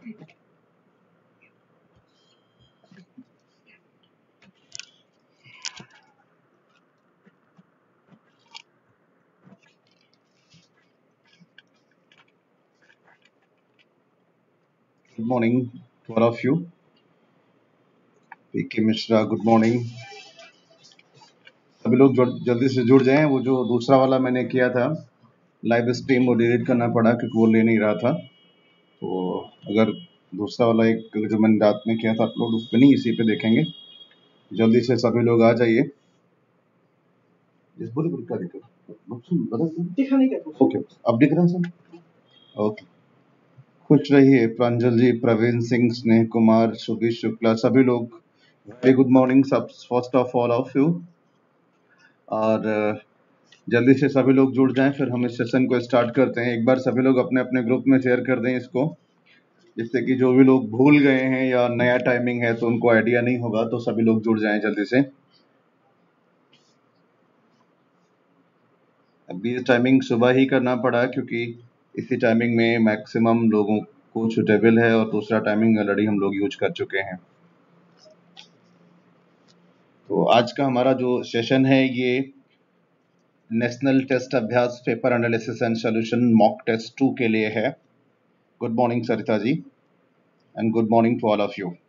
Good morning to all of you. P K Mishra, good morning. सभी लोग जल्दी से जुड़ जाएं। वो जो दूसरा वाला मैंने किया था लाइव स्ट्रीम, वो डिलीट करना पड़ा क्योंकि वो ले नहीं रहा था। तो अगर दूसरा वाला एक जो मैंने रात में किया था अपलोड, उस पर नहीं, इसी पे देखेंगे। जल्दी से सभी लोग आ जाइए। ओके, अब दिख रहा है सर? ओके, खुश रहिए। प्रांजल जी, प्रवीण सिंह, स्नेह कुमार, सुधीर शुक्ला, सभी लोग वेरी गुड मॉर्निंग सब, first of all of you. और जल्दी से सभी लोग जुड़ जाएं, फिर हम इस सेशन को स्टार्ट करते हैं। एक बार सभी लोग अपने अपने ग्रुप में शेयर कर दें इसको, जिससे कि जो भी लोग भूल गए हैं या नया टाइमिंग है तो उनको आइडिया नहीं होगा, तो सभी लोग जुड़ जाएं जल्दी से। अभी ये टाइमिंग सुबह ही करना पड़ा क्योंकि इसी टाइमिंग में मैक्सिमम लोगों को सुटेबल है, और दूसरा टाइमिंग ऑलरेडी हम लोग यूज कर चुके हैं। तो आज का हमारा जो सेशन है ये नेशनल टेस्ट अभ्यास paper analysis and solution mock test 2 के लिए है। Good morning Sarita ji, and good morning to all of you.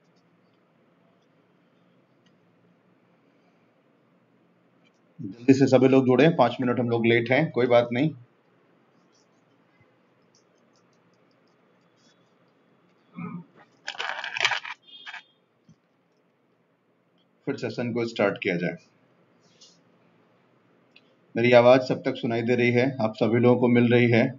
जल्दी से सभी लोग जुड़े, 5 मिनट हम लोग लेट हैं, कोई बात नहीं। फिर सेशन को स्टार्ट किया जाए। मेरी आवाज सब तक सुनाई दे रही है? आप सभी लोगों को मिल रही है?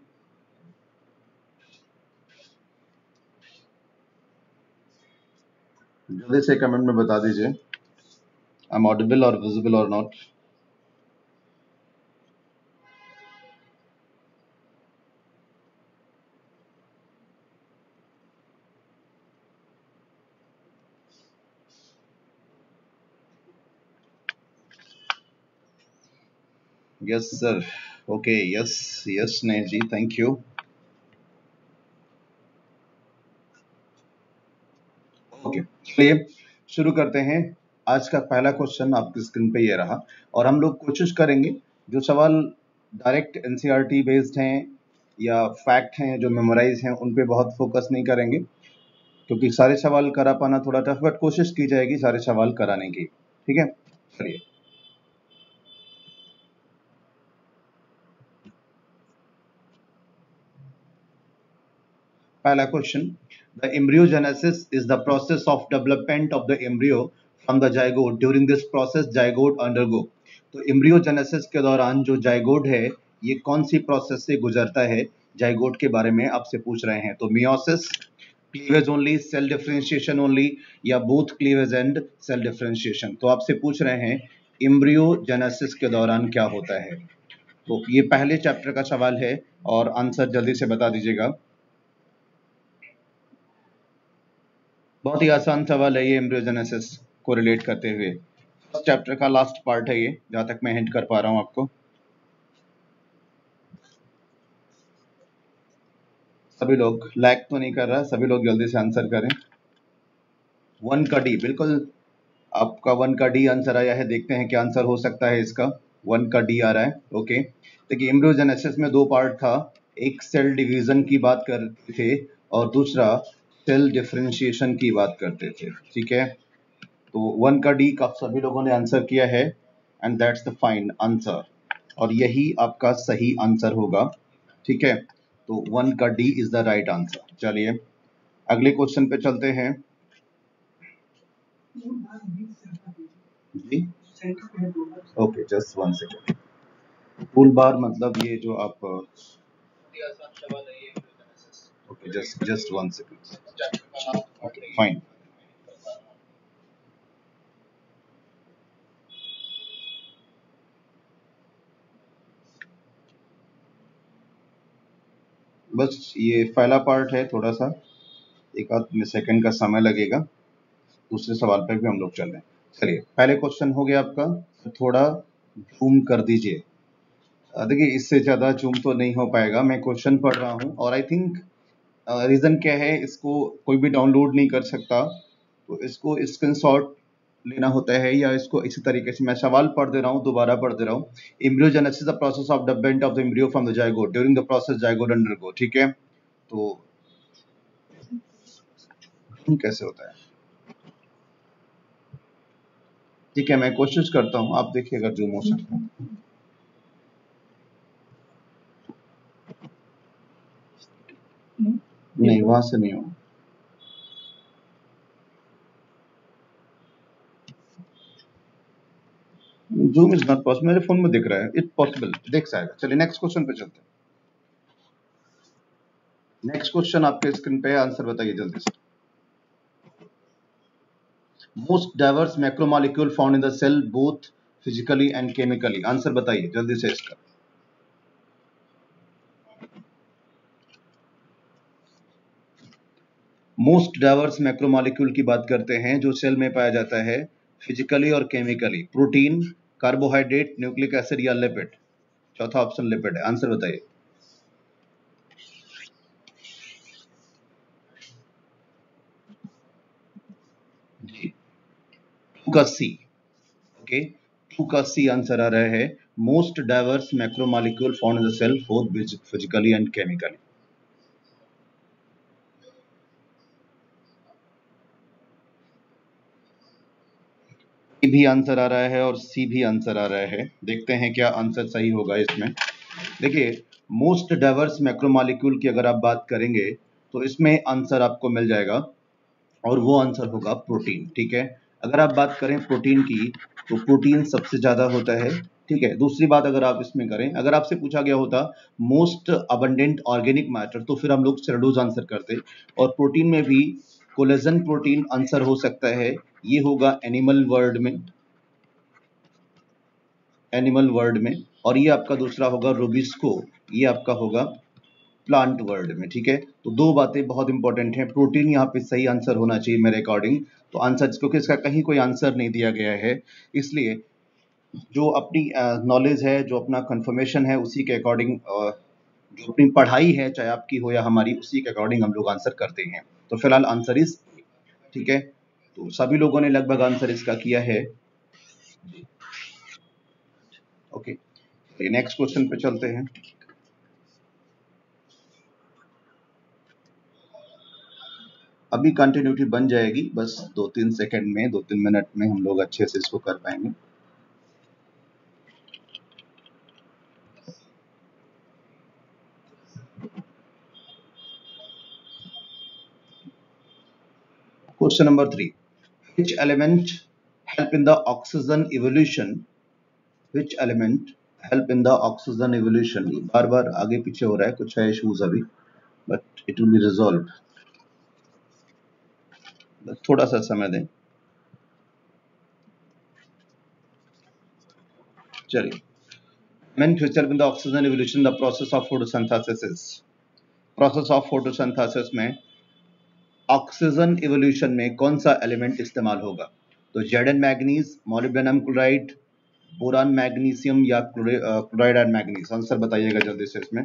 जल्दी से कमेंट में बता दीजिए, आई एम ऑडिबल और विजिबल और not. Yes sir, okay, yes yes Sneh ji, thank you. Okay, चलिए शुरू करते हैं। आज का पहला क्वेश्चन आपकी स्क्रीन पे ये रहा, और हम लोग कोशिश करेंगे जो सवाल डायरेक्ट एनसीईआरटी बेस्ड हैं या फैक्ट हैं जो मेमोराइज हैं उन पे बहुत फोकस नहीं करेंगे, क्योंकि सारे सवाल करा पाना थोड़ा टफ, बट कोशिश की जाएगी सारे सवाल कराने की। ठीक है, चलिए। पहला question, the embryogenesis is the process of development of the embryo from the zygote. During this process zygote undergo. तो embryogenesis के दौरान जो जाइगोट है ये कौन सी प्रोसेस से गुजरता है, जाइगोट के बारे में आपसे पूछ रहे हैं। तो meiosis, cleavage only, cell differentiation only, या both cleavage and cell differentiation. तो आपसे पूछ रहे हैं एम्ब्रियोजेनेसिस के दौरान क्या होता है। तो ये पहले चैप्टर का सवाल है, और आंसर जल्दी से बता दीजिएगा। बहुत ही आसान सवाल है ये, एम्ब्रियोजेनेसिस को रिलेट करते हुए। फर्स्ट चैप्टर का लास्ट पार्ट है ये, जहां तक मैं हिंट कर पा रहा हूं आपको। सभी लोग लैग तो नहीं कर रहा, सभी लोग जल्दी से आंसर करें। 1 का डी, बिल्कुल आपका 1 का डी आंसर आया है। देखते हैं क्या आंसर हो सकता है इसका। 1 का डी आ रहा है। ओके, देखिए एम्ब्रियोजेनेसिस में दो पार्ट था, एक सेल डिवीजन की बात करते थे और दूसरा सेल डिफरेंशिएशन की बात करते थे। ठीक है, तो 1 का डी का सभी लोगों ने आंसर किया है, and that's the fine answer, और यही आपका सही आंसर होगा। ठीक है, तो 1 का D is the right answer. चलिए अगले क्वेश्चन पे चलते हैं जी। Okay, just 1 second. Tool bar मतलब ये जो आप, okay, just 1 second. Okay fine. बस ये पहला पार्ट है, थोड़ा सा एक आध सेकंड का समय लगेगा, दूसरे सवाल पे भी हम लोग चल रहे हैं। चलिए पहले क्वेश्चन हो गया आपका, तो थोड़ा जूम कर दीजिए। देखिए इससे ज्यादा जूम तो नहीं हो पाएगा, मैं क्वेश्चन पढ़ रहा हूँ और आई थिंक रीजन क्या है, इसको कोई भी डाउनलोड नहीं कर सकता, तो इसको स्क्रीनशॉट लेना होता है, या इसको इसी तरीके से मैं सवाल पढ़ दे रहा हूँ, दोबारा पढ़ दे रहा हूँ। Embryogenesis the process of development of the embryo from the zygote, during the process zygote undergo, ठीक है। तो कैसे होता है, ठीक है, मैं कोशिश करता हूँ, आप देखिए अगर जूम हो सकता है। नहीं, वहां से नहीं हो, जूम इज नॉट पॉसिबल, मेरे फोन में दिख रहा है, इट पॉसिबल, देख जाएगा। चलिए नेक्स्ट क्वेश्चन पे चलते हैं। नेक्स्ट क्वेश्चन आपके स्क्रीन पे है, आंसर बताइए जल्दी से। Most diverse macromolecule found in the cell both physically and chemically, answer बताइए जल्दी से इसका। मोस्ट डाइवर्स मैक्रोमोलिक्यूल की बात करते हैं जो सेल में पाया जाता है फिजिकली और chemically, protein, carbohydrate, nucleic acid या लिपिड। चौथा ऑप्शन लिपिड है, आंसर बताइए जी। टू का सी, ओके, टू का सी आंसर आ रहा है। Most diverse macromolecule found in the cell both physically and chemically. भी आंसर आ रहा है और सी भी आंसर आ रहा है, देखते हैं क्या आंसर सही होगा इसमें। देखिए, मोस्ट डाइवर्स मैक्रोमोलिक्यूल की अगर आप बात करेंगे तो इसमें आंसर आपको मिल जाएगा, और वो आंसर होगा प्रोटीन, ठीक है। अगर आप बात करें प्रोटीन की, तो प्रोटीन सबसे ज्यादा होता है, ठीक है। दूसरी बात अगर आप इसमें करें, अगर आपसे पूछा गया होता मोस्ट अबंडेंट ऑर्गेनिक मैटर, तो फिर हम लोग सेलुलोज आंसर करते, और प्रोटीन में भी कोलेजन प्रोटीन आंसर हो सकता है, ये होगा एनिमल वर्ल्ड में, एनिमल वर्ल्ड में, और ये आपका दूसरा होगा रूबिस्को, ये आपका होगा प्लांट वर्ल्ड में, ठीक है। तो दो बातें बहुत इंपॉर्टेंट हैं, प्रोटीन यहाँ पे सही आंसर होना चाहिए मेरे अकॉर्डिंग, तो आंसर, क्योंकि इसका कहीं कोई आंसर नहीं दिया गया है, इसलिए जो अपनी नॉलेज है, जो अपना कंफर्मेशन है, उसी के अकॉर्डिंग, जो अपनी पढ़ाई है चाहे आपकी हो या हमारी, उसी के अकॉर्डिंग हम लोग आंसर करते हैं। तो फिलहाल आंसर इज, ठीक है, तो सभी लोगों ने लगभग आंसर इसका किया है, ओके। नेक्स्ट क्वेश्चन पे चलते हैं। अभी कंटिन्यूटी बन जाएगी, बस 2-3 सेकंड में, 2-3 मिनट में हम लोग अच्छे से इसको कर पाएंगे। Question number 3, which element help in the oxygen evolution, which element help in the oxygen evolution, बार बार आगे पीछे हो रहा है, कुछ है इश्यूज अभी, but it will be resolve, बस थोड़ा सा समय दें। चलिए, element which help in the oxygen evolution, the process of photosynthesis is, process of photosynthesis में ऑक्सीजन इवोल्यूशन में कौन सा एलिमेंट इस्तेमाल होगा, तो जेडन manganese, molybdenum chloride, boron magnesium या क्लोराइड एंड मैग्नीज, आंसर बताइएगा जल्दी से इसमें।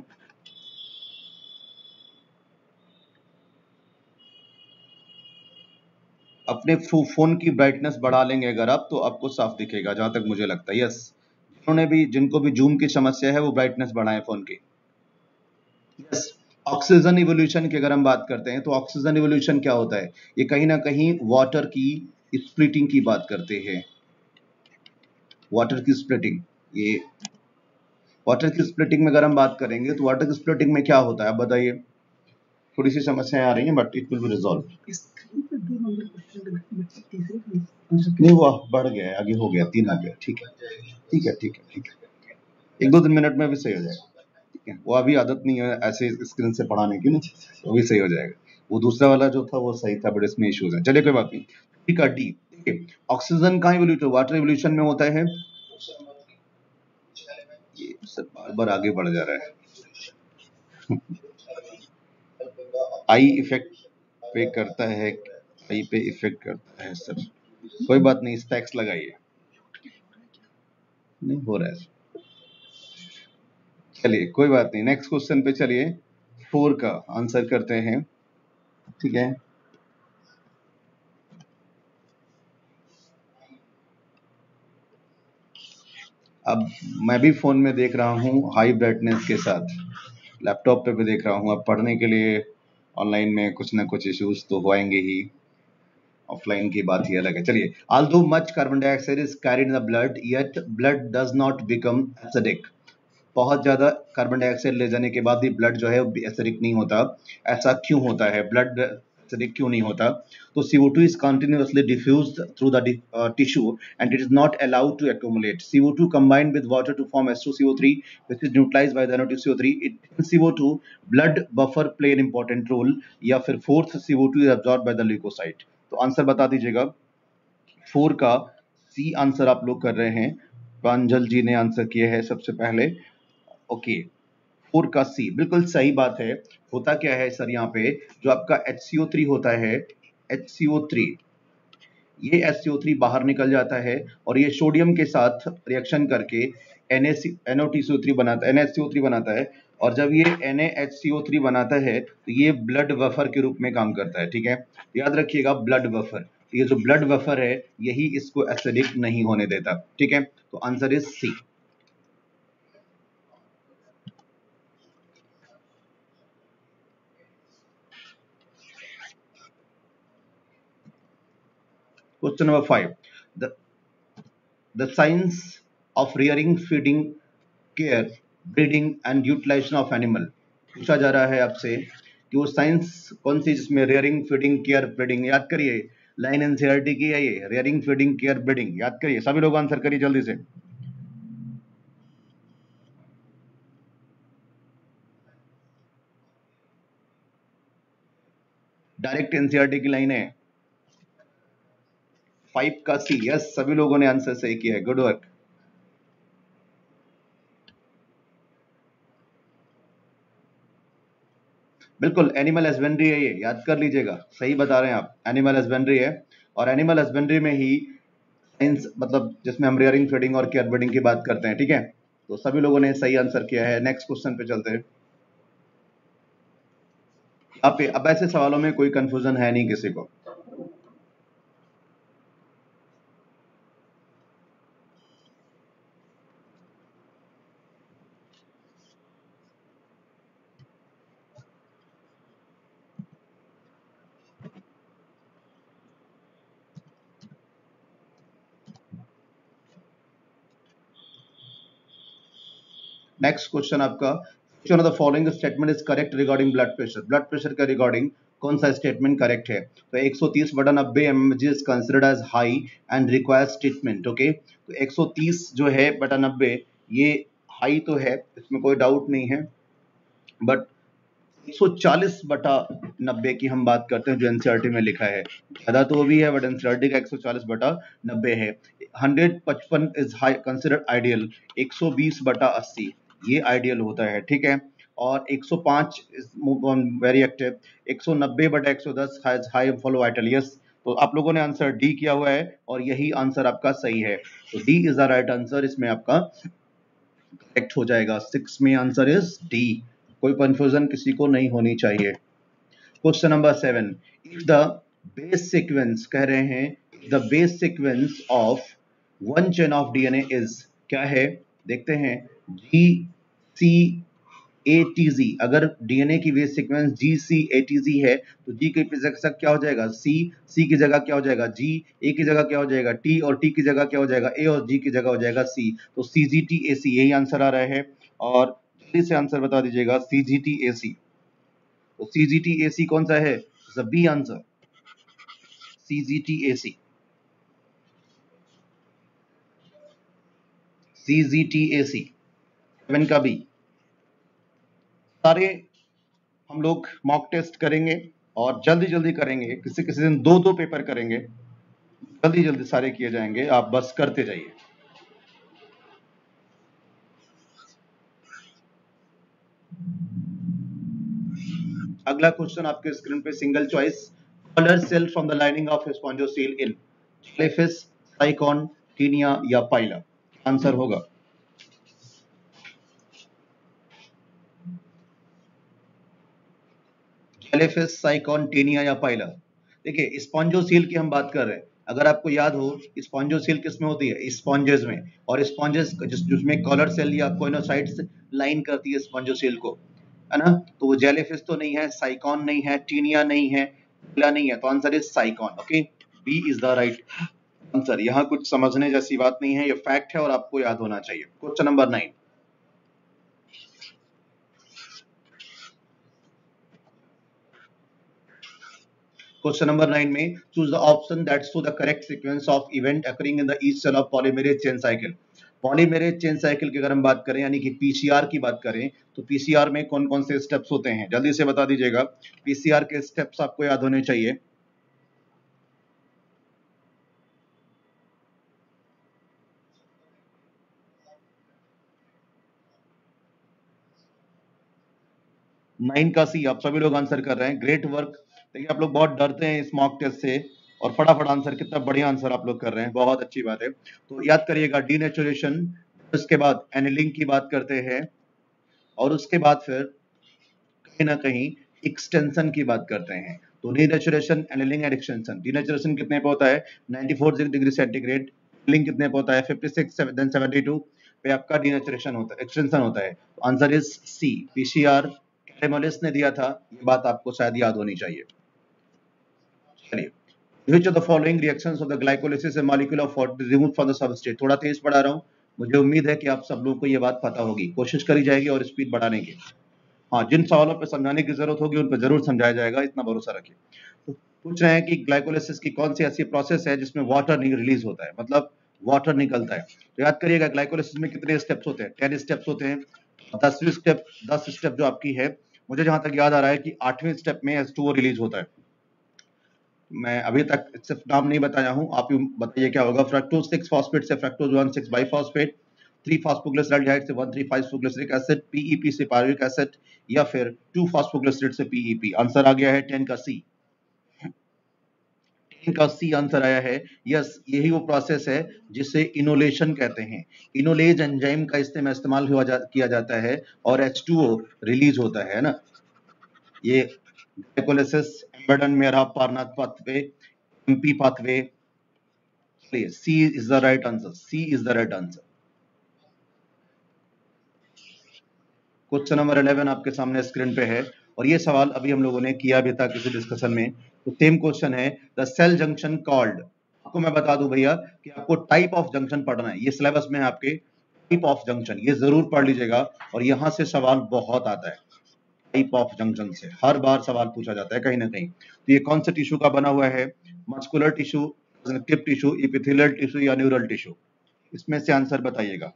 अपने फोन की ब्राइटनेस बढ़ा लेंगे अगर आप, तो आपको साफ दिखेगा जहां तक मुझे लगता है। यस, जिनको भी जूम की समस्या है वो ब्राइटनेस बढ़ाएं फोन की। यस, ऑक्सीजन इवोल्यूशन की अगर हम बात करते हैं, तो ऑक्सीजन इवोल्यूशन क्या होता है, ये कहीं ना कहीं वाटर की स्प्लिटिंग की बात करते हैं, वाटर की स्प्लिटिंग, ये वाटर की स्प्लिटिंग में अगर हम बात करेंगे, तो वाटर की स्प्लिटिंग में क्या होता है आप बताइए। थोड़ी सी समस्याएं आ रही हैं, but it will be resolve. नहीं, वो बढ़ गया है, आगे हो गया, 3 आ गया, ठीक है, ठीक है, ठीक है, ठीक है, 1-2 मिनट में भी सही हो जाएगा, ठीक है। वो अभी आदत नहीं है ऐसे स्क्रीन से पढ़ाने की ना, तो भी सही हो जाएगा। वो दूसरा वाला जो था वो सही था, बट इसमें इश्यूज है, चलिए कोई बात नहीं। ठीक है, डी, देखिए ऑक्सीजन कहाँ इवोल्यूट, वाटर इवोल्यूशन में होता है, ये सब बार बार आगे बढ़ जा रहा है। आई इफेक्ट पे करता है, आई पे इफेक्ट करता है सर, कोई बात नहीं, स्पेक्स लगाइए, नहीं हो रहा है, चलिए कोई बात नहीं। नेक्स्ट क्वेश्चन पे चलिए, 4 का आंसर करते हैं। ठीक है। अब मैं भी फोन में देख रहा हूँ हाई ब्राइटनेस के साथ, लैपटॉप पे भी देख रहा हूँ। अब पढ़ने के लिए ऑनलाइन में कुछ ना कुछ इश्यूज तो होएंगे ही, ऑफलाइन की बात ही अलग है। चलिए, although much carbon dioxide is carried in the blood, yet blood does not become acidic। बहुत ज्यादा कार्बन डाइऑक्साइड ले जाने के बाद भी ब्लड जो है एसिडिक नहीं होता। ऐसा क्यों होता है, ब्लड एसिडिक क्यों नहीं होता? तो CO2 is continuously diffused through the tissue and it is not allowed to accumulate। CO2 combined with water to form H2CO3 which is neutralized by the NO2CO3। in CO2 blood buffer play an important role, या फिर fourth CO2 is absorbed by the leukocyte। तो answer बता दीजिएगा। 4 का C answer आप लोग कर रहे हैं। प्रांजल जी ने आंसर किया है सबसे पहले। ओके, 4 का सी बिल्कुल सही बात है। होता क्या है सर, यहाँ पे जो आपका HCO3 होता है, HCO3, ये HCO3 बाहर निकल जाता है और ये सोडियम के साथ रिएक्शन करके NaCO3 बनाता है, NaHCO3 बनाता है। और जब ये NaHCO3 बनाता है तो ये ब्लड बफर के रूप में काम करता है। ठीक है, याद रखिएगा ब्लड बफर। ये जो ब्लड बफर है यही इसको एसिडिक नहीं होने देता। ठीक है, तो answer is C. Question number 5, the science of rearing, feeding, care, breeding and utilization of animal. पूछा जा रहा है आपसे कि वो साइंस कौन सी जिसमें रियरिंग, फीडिंग, केयर, ब्रीडिंग, याद करिए, लाइन एनसीईआरटी की है ये, रियरिंग, फीडिंग, केयर, ब्रीडिंग, याद करिए। सभी लोग आंसर करिए जल्दी से। डायरेक्ट एनसीईआरटी की लाइन है। 5 का सी, यस, सभी लोगों ने आंसर सही किया है, गुड वर्क। बिल्कुल एनिमल हस्बेंड्री है ये, याद कर लीजिएगा, सही बता रहे हैं आप, एनिमल हस्बेंड्री है। और एनिमल हस्बेंड्री में ही साइंस, मतलब जिसमें हम रियरिंग, फीडिंग और केयर ब्रीडिंग की बात करते हैं। ठीक है, तो सभी लोगों ने सही आंसर किया है। नेक्स्ट क्वेश्चन पे चलते हैं। अब ऐसे सवालों में कोई कंफ्यूजन है नहीं किसी को। नेक्स्ट क्वेश्चन आपका, which one of the following statement is correct regarding blood pressure? Blood pressure के रिगार्डिंग कौन सा स्टेटमेंट करेक्ट है? तो 130/90 mmHg is considered as high and requires treatment. Okay, तो 130 जो है बटा 90 ये हाई तो है, इसमें कोई डाउट नहीं है, बट 140/90 की हम बात करते हैं जो एनसीईआरटी में लिखा है। ज्यादा तो वो भी है बट एनसीईआरटी का 140/90 है। 155 इज हाई कंसिडर्ड आइडियल, 120/80 ये आइडियल होता है। ठीक है, और 105 is very active, 190/110 high follow vital. Yes, तो आप लोगों ने आंसर डी किया हुआ है और यही आंसर आपका सही है। तो D is the right answer, इसमें आपका करेक्ट हो जाएगा। 6 में आंसर इज डी, कोई कंफ्यूजन किसी को नहीं होनी चाहिए। Question number 7, if the base sequence, कह रहे हैं the base sequence of one chain of DNA is, क्या है देखते हैं, जी सी ए टी जी। अगर डीएनए की base sequence G C A T G है तो जी की जगह क्या हो जाएगा, सी, सी की जगह क्या हो जाएगा जी, ए की जगह क्या हो जाएगा टी, और टी की जगह क्या हो जाएगा ए, और जी की जगह हो जाएगा सी। तो सी जी टी ए सी, यही आंसर आ रहा है। और जल्दी से आंसर बता दीजिएगा, सी जी टी ए सी। तो सी जी टी ए सी कौन सा है, B answer, C G T A C, C G T A C, 7 का बी। सारे हम लोग मॉक टेस्ट करेंगे और जल्दी जल्दी करेंगे, किसी किसी दिन दो दो पेपर करेंगे, जल्दी जल्दी सारे किए जाएंगे, आप बस करते जाइए। अगला क्वेश्चन आपके स्क्रीन पे, single choice, collar cell from the lining of spongocoel in jellyfish, Sycon, Taenia या पाइला। आंसर होगा जेलीफिश, साइकॉन, टेनिया या पाइला। देखिए स्पॉन्जोसील की हम बात कर रहे हैं, अगर आपको याद हो स्पॉन्जोसील किसमें होती है, स्पॉन्जेस में, और स्पॉन्जेस जिसमें कॉलर सेल या कोइनोसाइट्स लाइन करती है स्पॉन्जोसील को, है ना। तो वो जेलीफिश तो नहीं है, साइकॉन नहीं है, टीनिया नहीं है, पाइला नहीं है, तो answer is Sycon. Okay, B is the right answer. यहाँ कुछ समझने जैसी बात नहीं है, ये फैक्ट है और आपको याद होना चाहिए। Question number 9। क्वेश्चन नंबर 9 में choose the option that show the correct sequence of event occurring in the each cell of polymerase chain cycle. Polymerase chain cycle की अगर हम बात करें, यानी कि पीसीआर की बात करें, तो पीसीआर में कौन कौन से स्टेप्स होते हैं, जल्दी से बता दीजिएगा। पीसीआर के स्टेप्स आपको याद होने चाहिए। नाइन का सी, आप सभी लोग आंसर कर रहे हैं, ग्रेट वर्क। देखिए आप लोग बहुत डरते हैं इस मॉक टेस्ट से, और फटाफट आंसर, कितना बढ़िया आंसर आप लोग कर रहे हैं, बहुत अच्छी बात है। तो याद करिएगा डीनेचुरेशन, उसके बाद एनिलिंग की बात करते हैं, और उसके बाद फिर कहीं ना कहीं एक्सटेंशन की बात करते हैं। तो denaturation, annealing and extension. Denaturation कितने पे होता है, 94 डिग्री सेंटीग्रेड। एनिलिंग कितने पे होता है, 56 देन 72 पे आपका डीनेचुरेशन होता है, एक्सटेंशन होता है। तो आंसर इज सी, पीसीआर। कैलेमोलिस ने दिया था, ये बात आपको शायद याद होनी चाहिए। चलिए, which of the following reactions of the glycolysis a molecule of water is removed from the substrate। थोड़ा तेज पढ़ा रहा हूँ, मुझे उम्मीद है कि आप सब लोगों को ये बात पता होगी, कोशिश करी जाएगी और स्पीड बढ़ाने की। हाँ, जिन सवालों पर समझाने की जरूरत होगी उन पर जरूर समझाया जाएगा, इतना भरोसा रखिए। तो पूछ रहे हैं कि ग्लाइकोलिसिस की कौन सी ऐसी प्रोसेस है जिसमें वाटर नहीं रिलीज होता है, मतलब वाटर निकलता है। तो याद करिएगा ग्लाइकोलिसिस में कितने स्टेप्स होते हैं, 10 स्टेप्स होते हैं। 10 स्टेप जो आपकी है, मुझे जहां तक याद आ रहा है कि 8वें स्टेप में H2O रिलीज होता है। मैं अभी तक सिर्फ नाम नहीं बताया हूं, आप ही बताइए क्या होगा। फ्रक्टोज 6 फॉस्फेट से फ्रक्टोज 1,6 बाइफॉस्फेट, 3 फास्फोग्लिसराइड से 1,3,5-फॉस्फोग्लिसरिक एसिड, पीईपी से पायरुविक एसिड, या फिर 2 फास्फोग्लिसराइड से पीईपी। आंसर आ गया है 10 का सी। 10 का सी आंसर आया है। यस, यही वो प्रोसेस है जिसे इनोलेशन कहते हैं। इनोलेज एंजाइम का इस्तेमाल किया जाता है और H2O रिलीज होता है ना। ये glycolysis, Embden Meyerhof Parnas pathway, MP pathway. C is the right answer, C is the right answer. Question number 11 आपके सामने स्क्रीन पे है, और ये सवाल अभी हम लोगों ने किया भी था किसी डिस्कशन में। तो सेम क्वेश्चन है, द सेल जंक्शन कॉल्ड। आपको मैं बता दूं भैया कि आपको टाइप ऑफ जंक्शन पढ़ना है, ये सिलेबस में है आपके, टाइप ऑफ जंक्शन, ये जरूर पढ़ लीजिएगा, और यहां से सवाल बहुत आता है। टाइप ऑफ जंक्शन से हर बार सवाल पूछा जाता है कहीं ना कहीं। तो ये कौन से टिश्यू का बना हुआ है, muscular tissue, connective tissue, epithelial tissue या न्यूरल टिश्यू, इसमें से आंसर बताइएगा।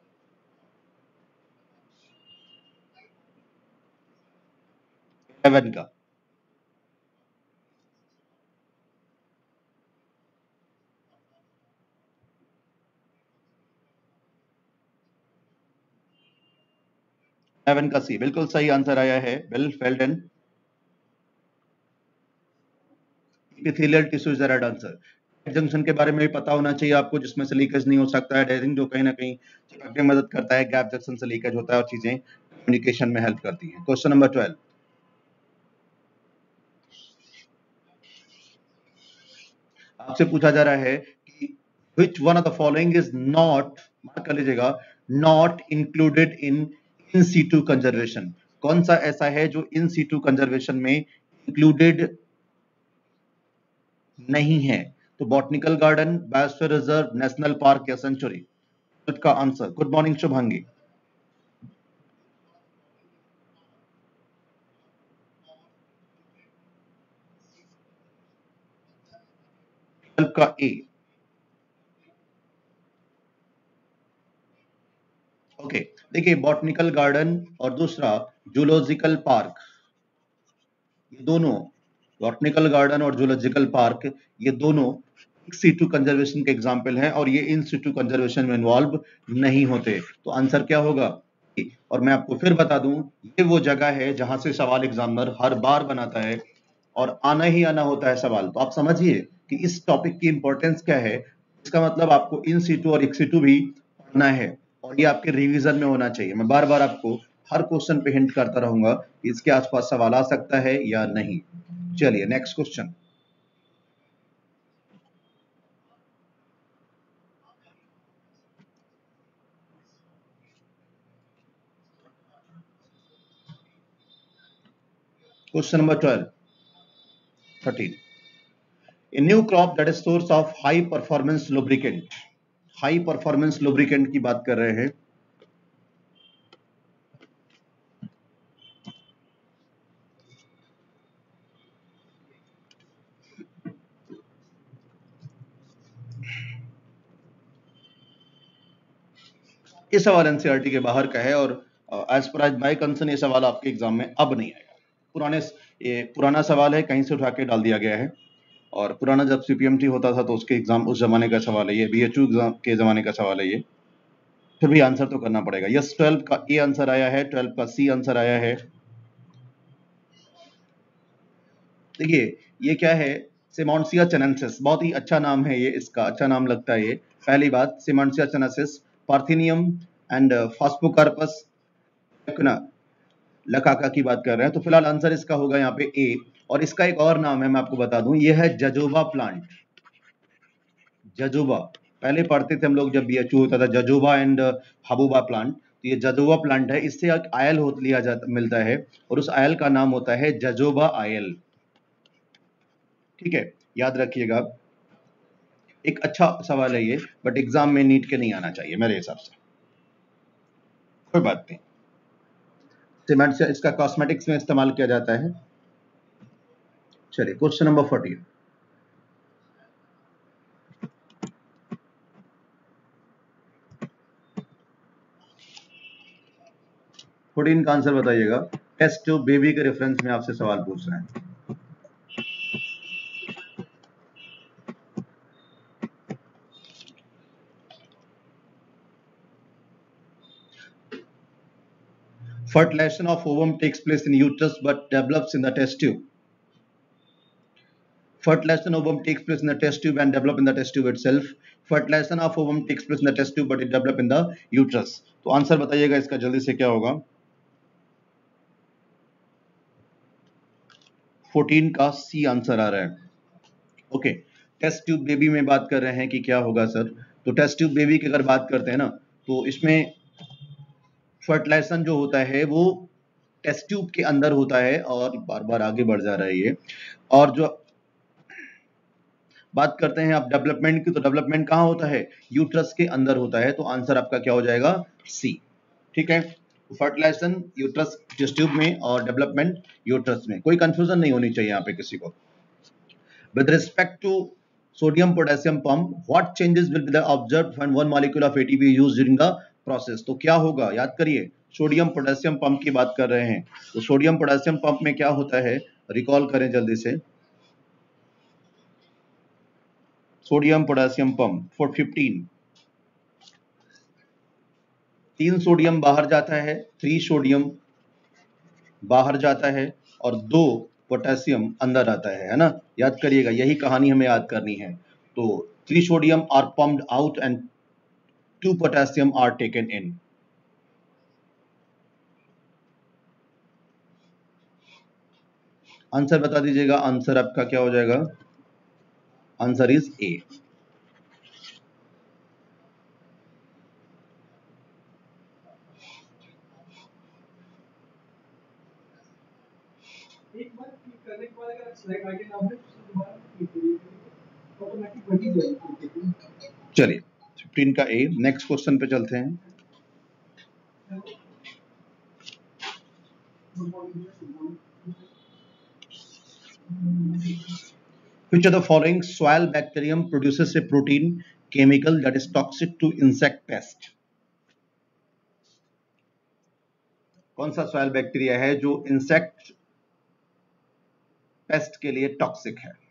11 का। का सी बिल्कुल सही आंसर आया है, Bill Feldon. Epithelial tissue is the right answer. Junction के बारे में भी पता होना चाहिए आपको, जिसमें से लीकेज नहीं हो सकता है, डाइजिंग जो कहीं ना कहीं चिपकने में मदद करता है, गैप जंक्शन से लीकेज होता है और चीजें कम्युनिकेशन में हेल्प करती हैं। क्वेश्चन नंबर 12 आपसे पूछा जा रहा है कि which one of the following is not, mark कर लीजिएगा, not included in situ conservation। कौन सा ऐसा है जो इन सीटू कंजर्वेशन में इंक्लूडेड नहीं है। तो botanical garden, biosphere reserve, national park या सेंचुरी। का आंसर, गुड मॉर्निंग शुभांगी। का ए। ओके, देखिए बॉटनिकल गार्डन और दूसरा जूलॉजिकल पार्क, ये दोनों, बॉटनिकल गार्डन और जूलॉजिकल पार्क, ये दोनों सीटू कंजर्वेशन के एग्जाम्पल हैं, और ये इन सीटू कंजर्वेशन में इन्वॉल्व नहीं होते। तो आंसर क्या होगा। और मैं आपको फिर बता दूं, ये वो जगह है जहां से सवाल एग्जामिनर हर बार बनाता है, और आना ही आना होता है सवाल। तो आप समझिए कि इस टॉपिक की इंपॉर्टेंस क्या है। इसका मतलब आपको इन सीटू और एक्सीटू भी पढ़ना है, और ये आपके रिवीजन में होना चाहिए। मैं बार बार आपको हर क्वेश्चन पे हिंट करता रहूंगा कि इसके आसपास सवाल आ सकता है या नहीं। चलिए next question. Question number 13। A new crop that is source of high performance lubricant। High performance lubricant की बात कर रहे हैं। ये सवाल एनसीईआरटी के बाहर का है और एज पर माय कंसर्न ये सवाल आपके एग्जाम में अब नहीं आएगा। ये पुराना सवाल है, कहीं से उठा के डाल दिया गया है। और पुराना जब सीपीएमटी होता था तो उसके एग्जाम उस जमाने का सवाल है ये, बीएचयू एग्जाम के जमाने का सवाल है ये। फिर भी आंसर तो करना पड़ेगा। यस 12 का ए आंसर आया है, 12 का सी आंसर आया है। देखिए ये क्या है, सिमोंसिया चेनेंसिस, बहुत ही अच्छा नाम है ये, इसका अच्छा नाम लगता है ये। पहली बात, सिमोंसिया चेनेंसिस, पार्थिनियम एंड फास्फोकार्पस लकाका की बात कर रहे हैं। तो फिलहाल आंसर इसका होगा यहाँ पे ए। और इसका एक और नाम है, मैं आपको बता दूं, ये है जजोबा प्लांट। जजोबा पहले पढ़ते थे हम लोग जब बीएचयू होता था, जजोबा एंड हबूबा प्लांट। तो ये जजोबा प्लांट है, इससे एक आयल लिया जाता मिलता है और उस आयल का नाम होता है जजोबा आयल। ठीक है, याद रखिएगा। एक अच्छा सवाल है ये, बट एग्जाम में नीट के नहीं आना चाहिए मेरे हिसाब से। कोई बात नहीं। सीमेंट से इसका कॉस्मेटिक्स में इस्तेमाल किया जाता है। चलिए क्वेश्चन नंबर 14। का आंसर बताइएगा। टेस्ट ट्यूब बेबी के रेफरेंस में आपसे सवाल पूछ रहे हैं। Fertilization of ovum takes place in uterus but develops in the test tube. Fertilization of ovum takes place in the test tube and develop in the test tube itself. Fertilization of ovum takes place in the test tube but it develop in the uterus. तो answer बताइएगा इसका जल्दी से क्या होगा। 14 का C answer आ रहा है। ओके, टेस्ट ट्यूब बेबी में बात कर रहे हैं कि क्या होगा सर। तो टेस्ट ट्यूब बेबी की अगर बात करते हैं ना, तो इसमें फर्टिलाइजेशन जो होता है वो टेस्ट ट्यूब के अंदर होता है। और बार बार आगे बढ़ जा रहा है ये। और जो बात करते हैं आप डेवलपमेंट की, तो डेवलपमेंट कहाँ होता है, यूट्रस के अंदर होता है। तो आंसर आपका क्या हो जाएगा, सी। ठीक है, फर्टिलाइजेशन यूट्रस टेस्ट ट्यूब में और डेवलपमेंट यूट्रस में। कोई कंफ्यूजन नहीं होनी चाहिए यहाँ पे किसी को। With respect to sodium potassium pump, what changes will be observed when one molecule of ATP used during the process. तो क्या होगा, याद करिए, सोडियम पोटेशियम पंप की बात कर रहे हैं। तो सोडियम पोटेशियम पंप में क्या होता है, रिकॉल करें जल्दी से। Sodium potassium pump for 15, 3 sodium बाहर जाता है, 3 सोडियम बाहर जाता है और 2 पोटेशियम अंदर आता है ना। याद करिएगा, यही कहानी हमें याद करनी है। तो 3 sodium are pumped out and 2 potassium are taken in. Answer बता दीजिएगा, आंसर आपका क्या हो जाएगा, आंसर इज ए। चलिए 15 का ए। नेक्स्ट क्वेश्चन पे चलते हैं। Which of the following soil bacterium produces a protein chemical that is toxic to insect pest? कौन सा सॉइल बैक्टीरिया है जो इंसेक्ट पेस्ट के लिए टॉक्सिक है?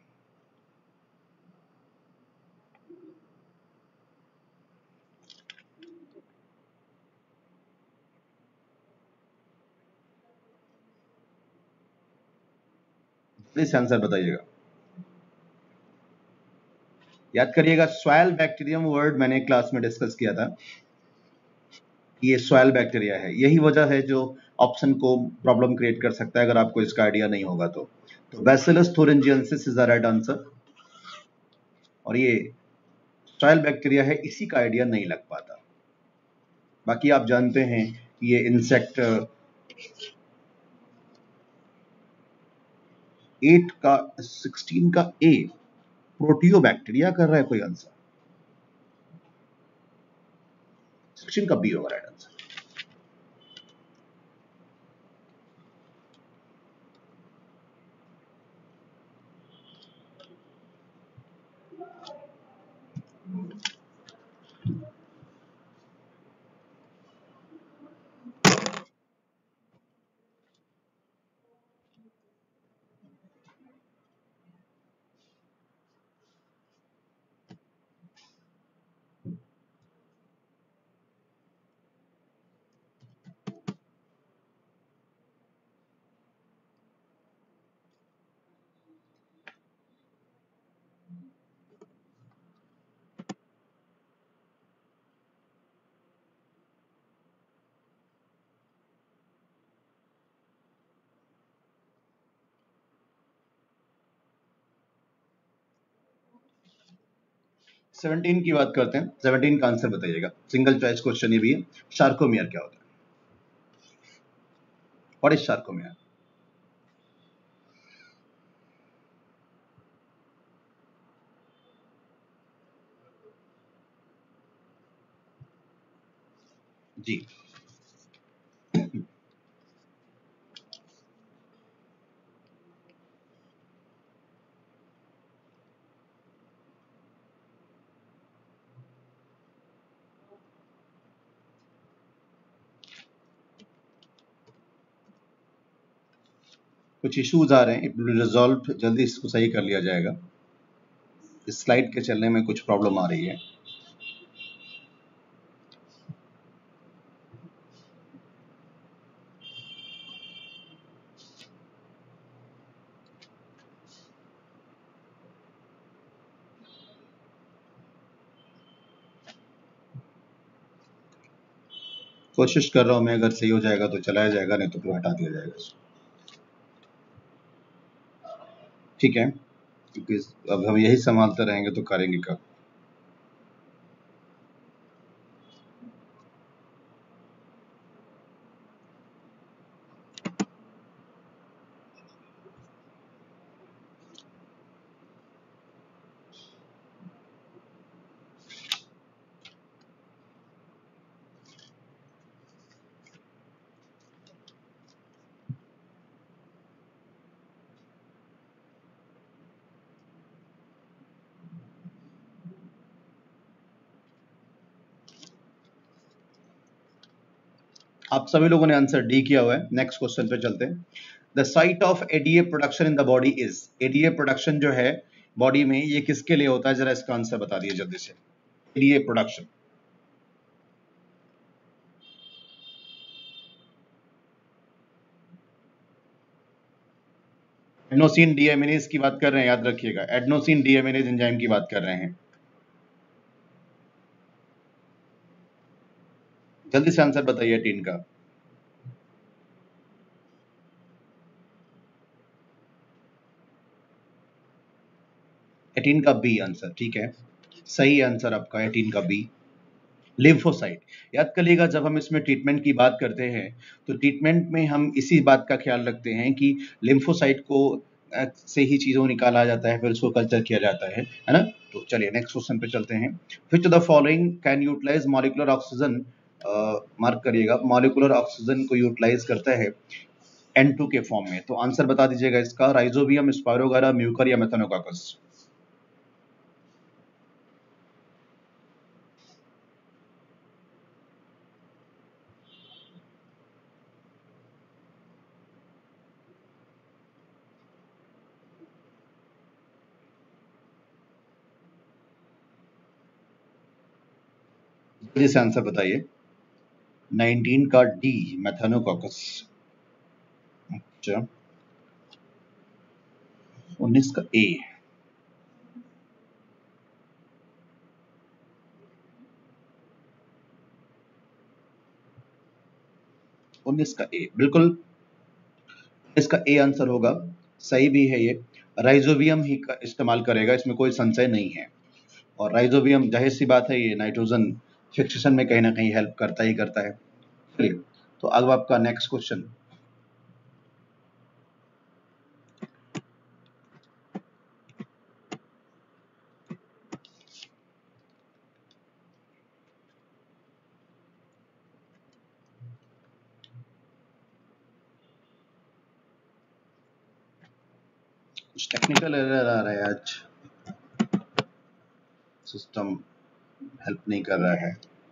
प्लीज आंसर बताइएगा। याद करिएगा, सॉइल बैक्टीरियम वर्ड मैंने क्लास में डिस्कस किया था। ये सॉइल बैक्टीरिया है, यही वजह है जो ऑप्शन को प्रॉब्लम क्रिएट कर सकता है अगर आपको इसका आइडिया नहीं होगा तो Bacillus thuringiensis is the right answer. और ये स्टाइल बैक्टीरिया है, इसी का आइडिया नहीं लग पाता। बाकी आप जानते हैं ये इंसेक्ट 8 का 16 का ए प्रोटियोबैक्टीरिया कर रहा है कोई आंसर। 16 का बी होगा राइट आंसर। सेवनटीन की बात करते हैं। 17 का आंसर बताइएगा, सिंगल चॉइस क्वेश्चन ये भी है। शार्कोमियर क्या होता है? What is शार्कोमियर? जी, कुछ इश्यूज आ रहे हैं, इट विल रिजॉल्व, जल्दी इसको सही कर लिया जाएगा। इस स्लाइड के चलने में कुछ प्रॉब्लम आ रही है। कोशिश कर रहा हूं मैं, अगर सही हो जाएगा तो चलाया जाएगा, नहीं तो फिर हटा दिया जाएगा इसको। ठीक है, क्योंकि अब हम यही संभालते रहेंगे तो करेंगे कब। आप सभी लोगों ने आंसर डी किया हुआ है। नेक्स्ट क्वेश्चन पे चलते हैं। The site of ADA production in the body is, ADA production जो है बॉडी में, ये किसके लिए होता है? जरा इसका आंसर बता दिए जल्दी से। एडीए प्रोडक्शन, एडनोसिन डीएमिनेज की बात कर रहे हैं, याद रखिएगा, एडनोसिन डीएमिनेज एंजाइम की बात कर रहे हैं। जल्दी से आंसर बताइए टीन का। एटीन का बी आंसर, ठीक है, सही आंसर आपका एटीन का बी, लिम्फोसाइट। याद करिएगा, जब हम इसमें ट्रीटमेंट की बात करते हैं तो ट्रीटमेंट में हम इसी बात का ख्याल रखते हैं कि लिम्फोसाइट को से ही चीजों निकाला जाता है, फिर उसको कल्चर किया जाता है ना। तो चलिए नेक्स्ट क्वेश्चन पे चलते हैं। Which of the following can utilize molecular oxygen, mark करिएगा, मॉलिक्यूलर ऑक्सीजन को यूटिलाइज करता है N2 के फॉर्म में। तो आंसर बता दीजिएगा इसका। राइजोबियम, स्पायरोगारा, म्यूकर या मेथानोकाकस? जल्दी से आंसर बताइए। 19 का डी, मेथानोकाकस। अच्छा, 19 का ए। 19 का ए, बिल्कुल इसका ए आंसर होगा, सही भी है ये। राइजोबियम ही का इस्तेमाल करेगा, इसमें कोई संशय नहीं है। और राइजोबियम जाहिर सी बात है ये नाइट्रोजन फिक्सेशन में कहीं ना कहीं हेल्प करता ही करता है। चलिए, तो अब आपका नेक्स्ट क्वेश्चन। कुछ टेक्निकल एरर आ रहा है आज, सिस्टम हेल्प नहीं कर रहा है।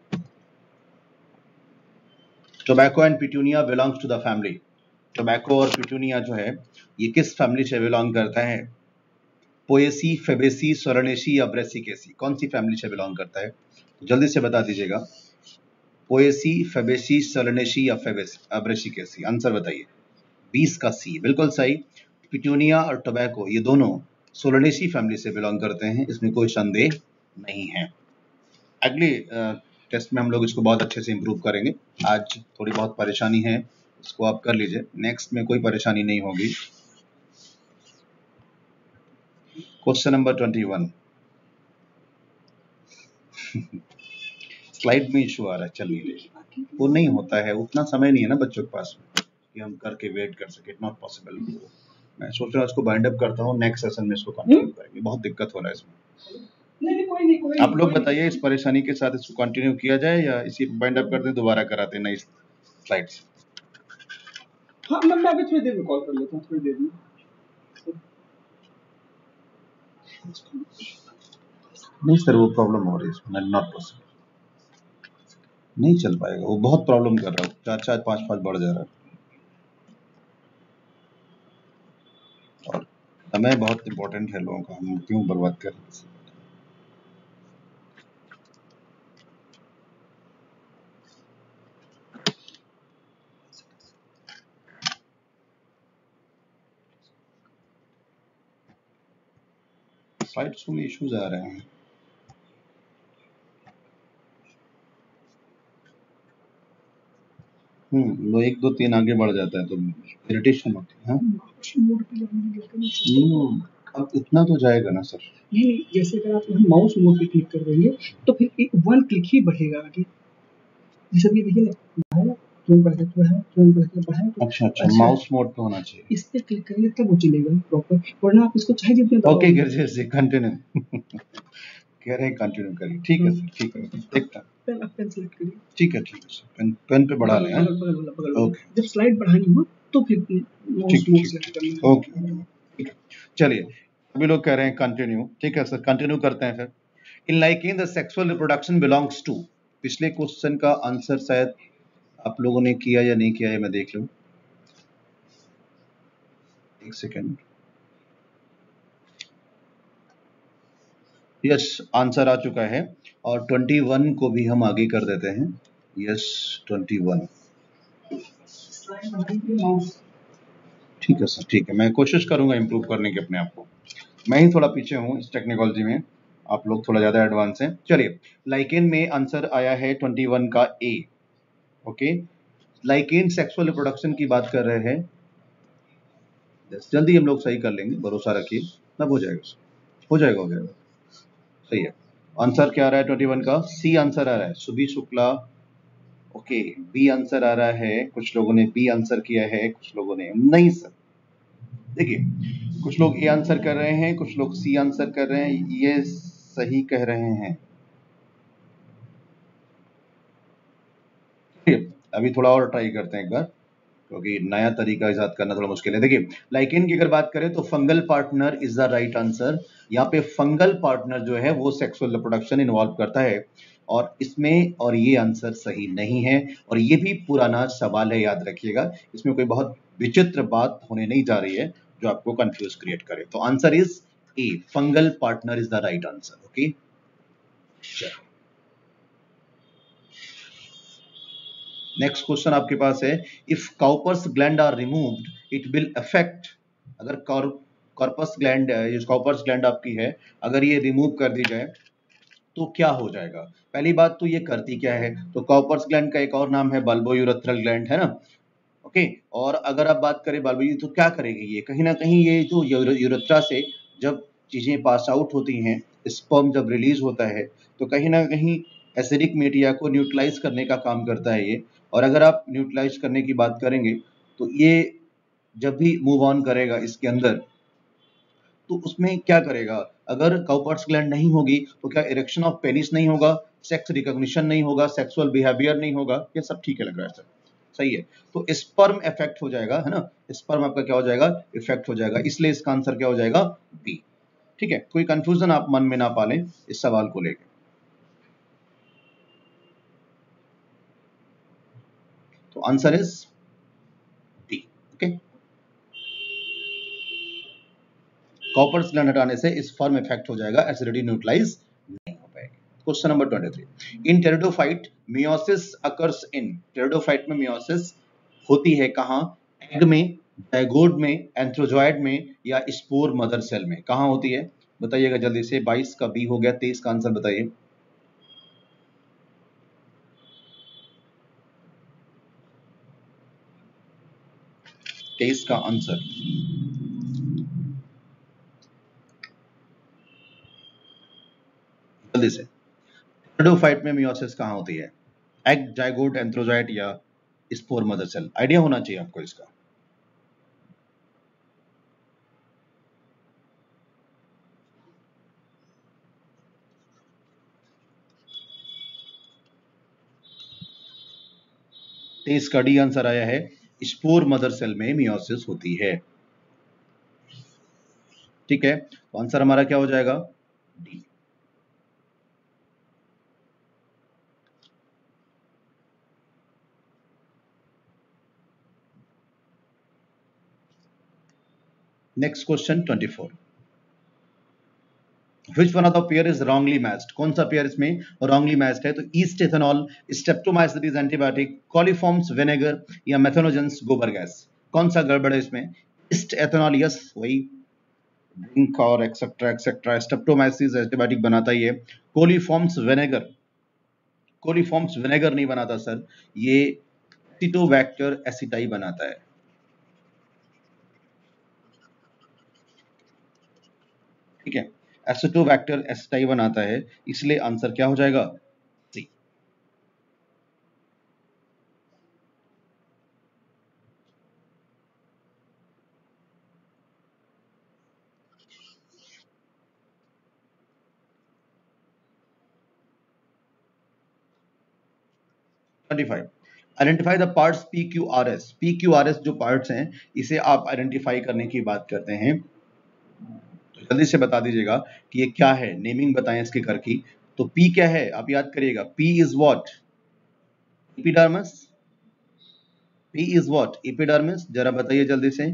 Tobacco and petunia belongs to the family. Tobacco और पिटूनिया जो है ये किस फैमिली से बिलोंग करता है? पोएसी, फेबेसी, सोलानेसी या ब्रेसिकेसी, कौन सी फैमिली से बिलोंग करता है? तो जल्दी से बता दीजिएगा। पोएसी, फेबेसी, सोलानेसी या ब्रेसिकेसी, आंसर बताइए। 20 का सी, बिल्कुल सही। पिटूनिया और टोबैको ये दोनों सोलानेसी फैमिली से बिलोंग करते हैं, इसमें कोई संदेह नहीं है। अगले टेस्ट में हम लोग इसको बहुत अच्छे से इंप्रूव करेंगे। आज थोड़ी बहुत परेशानी है, इसको आप कर लीजिए, नेक्स्ट में कोई परेशानी नहीं होगी। Question number 21। स्लाइड में इशू आ रहा है, चलिए वो नहीं होता है, उतना समय नहीं है ना बच्चों के पास कि हम करके वेट कर सके, नॉट पॉसिबल। मैं सोच रहा हूँ इसको बाइंड अप करता हूँ, नेक्स्ट सेशन में इसको कंटिन्यू करेंगे, बहुत दिक्कत हो रहा है इसमें। नहीं, आप लोग बताइए इस परेशानी के साथ इसको कंटिन्यू किया जाए या इसी बाइंड अप कर दें, दोबारा कराते हैं नई स्लाइड्स। हाँ, मैं अभी थोड़ी देर में कॉल कर लेता हूँ, थोड़ी देर में। नहीं सर, वो प्रॉब्लम हो रही है इसमें, नॉट पॉसिबल, नहीं चल पाएगा, वो बहुत प्रॉब्लम कर रहा है, 4-4 5-5 बढ़ जा रहा है और समय बहुत इंपॉर्टेंट है लोगों का, हम क्यों बर्बाद कर रहे हैं। स्लाइड्स में इश्यूज आ रहे हैं। वो 1 2 3 आगे बढ़ जाता है तो इरिटेशन होती है। अब इतना तो जाएगा ना सर? नहीं, जैसे अगर आप माउस मोड पे क्लिक कर देंगे तो फिर 1 क्लिक ही बढ़ेगा आगे। जैसे ये देखिए ना, अच्छा, माउस मोड पे होना चाहिए। इस पे क्लिक करेंगे तब वो चलेगा प्रॉपर, वरना आप इसको चाहे जितने दबाओ। ओके गिरजे जी, कंटिन्यू कह रहे हैं कंटिन्यू करिए। ठीक है सर, ठीक है, देखता हूं। पेन सेलेक्ट करिए। ठीक है सर, पेन पे बढ़ा लें। ओके, जब स्लाइड बढ़ानी हो तो फिर माउस मोड सेलेक्ट करना है। ओके, चलिए अभी लोग कह रहे हैं कंटिन्यू। ठीक है सर, कंटिन्यू करते हैं फिर। In lichen the sexual reproduction belongs to, पिछले क्वेश्चन का आंसर शायद आप लोगों ने किया या नहीं किया है, मैं देख लूं, एक सेकेंड। यस, आंसर आ चुका है और 21 को भी हम आगे कर देते हैं। यस 21, ठीक है सर, ठीक है, मैं कोशिश करूंगा इंप्रूव करने की अपने आप को। मैं ही थोड़ा पीछे हूं इस टेक्नोलॉजी में, आप लोग थोड़ा ज्यादा एडवांस हैं। चलिए, लाइकेन में आंसर आया है 21 का ए। ओके, लाइकेन सेक्सुअल रिप्रोडक्शन की बात कर रहे हैं, जल्दी हम लोग सही कर लेंगे, भरोसा रखिए, तब हो जाएगा, हो जाएगा, सही है। आंसर क्या आ रहा है 21 का? सी आंसर आ रहा है, Subi Shukla. Okay, B answer आ रहा है, कुछ लोगों ने बी आंसर किया है, कुछ लोगों ने नहीं सर। देखिए, कुछ लोग ए आंसर कर रहे हैं, कुछ लोग सी आंसर कर रहे हैं, ये सही कह रहे हैं। अभी थोड़ा और ट्राई करते हैं एक बार, क्योंकि नया तरीका इजाद करना थोड़ा मुश्किल है। देखिए, लाइकेन की अगर बात करें तो fungal partner is the right answer. यहाँ पे फंगल पार्टनर जो है वो सेक्सुअल रिप्रोडक्शन इन्वॉल्व करता है, और इसमें और ये आंसर सही नहीं है, और ये भी पुराना सवाल है, याद रखिएगा, इसमें कोई बहुत विचित्र बात होने नहीं जा रही है जो आपको कंफ्यूज क्रिएट करे। तो answer is A, fungal partner is the right answer. Okay, next question आपके पास है, if corpus gland are removed it will affect, अगर कॉर्पस ग्लैंड, ये कॉर्पस ग्लैंड आपकी है, अगर ये रिमूव कर दी जाए तो क्या हो जाएगा? पहली बात तो ये करती क्या है, तो कॉर्पस ग्लैंड का एक और नाम है बल्बोयूरेथ्रल ग्लैंड, है ना। ओके। और अगर आप बात करें बालबी तो क्या करेगी ये, कहीं ना कहीं ये जो यूरेथ्रा से जब चीजें पास आउट होती हैं, स्पर्म जब रिलीज होता है तो कहीं ना कहीं एसिडिक मीडिया को न्यूट्रलाइज करने का काम करता है ये। और अगर आप न्यूट्रलाइज करने की बात करेंगे तो ये जब भी मूव ऑन करेगा इसके अंदर तो उसमें क्या करेगा, अगर काउपर्स ग्लैंड नहीं होगी तो क्या इरेक्शन ऑफ पेनिस नहीं होगा, सेक्स रिकॉग्निशन नहीं होगा, सेक्सुअल बिहेवियर नहीं होगा, ये सब ठीक है लग रहा है सर, सही है। तो स्पर्म इफेक्ट हो जाएगा, है ना, स्पर्म आपका क्या हो जाएगा, इफेक्ट हो जाएगा, इसलिए इसका आंसर क्या हो जाएगा, बी। ठीक है, कोई कंफ्यूजन आप मन में ना पालें इस सवाल को लेकर। तो answer is D. Okay, corpus gland हटाने से स्पर्म इफेक्ट हो जाएगा, एसिडिटी न्यूट्रलाइज नहीं हो पाएगी। Question number 23, in pteridophyte meiosis occurs in, pteridophyte में मियोसिस होती है कहां, एग में, जाइगोट में, एंथ्रोजॉइड में या स्पोर मदर सेल में, कहां होती है बताइएगा जल्दी से। 22 का बी हो गया, 23 का आंसर बताइए। 23 का आंसर जल्दी से। टेरिडोफाइट में मियोसिस कहां होती है, एग, जाइगोट, एंथ्रोजॉइड या स्पोर मदर सेल, आइडिया होना चाहिए आपको इसका। तेईस का डी आंसर आया है, स्पोर मदर सेल में मियोसिस होती है। ठीक है, तो आंसर हमारा क्या हो जाएगा, D. Next question 24, Which one of the pair is wrongly matched, कौन सा पेयर इसमें wrongly matched है, तो yeast ethanol, streptomyces antibiotic, coliforms vinegar या मेथनोजेंस गोबर गैस, कौन सा गड़बड़ है इसमें, ईस्ट एथेनॉल यस वही ड्रिंक और एक्सेट्रा एक्सेट्रा, स्ट्रेप्टोमाइसिस एंटीबायोटिक बनाता ही है, कोलीफॉर्म्स विनेगर, कोलीफॉर्म्स विनेगर नहीं बनाता सर, ये एसिटोबैक्टर एसिटाई बनाता है। ठीक है, एसिटोबैक्टर एसिटाई बनाता है, इसलिए आंसर क्या हो जाएगा, C. Identify the parts P Q R S, P Q R S जो पार्ट्स हैं इसे आप आइडेंटिफाई करने की बात करते हैं, तो जल्दी से बता दीजिएगा कि ये क्या है, नेमिंग बताएं इसके कर की। तो पी क्या है आप याद करिएगा, P is what, epidermis, P is what epidermis, जरा बताइए जल्दी से।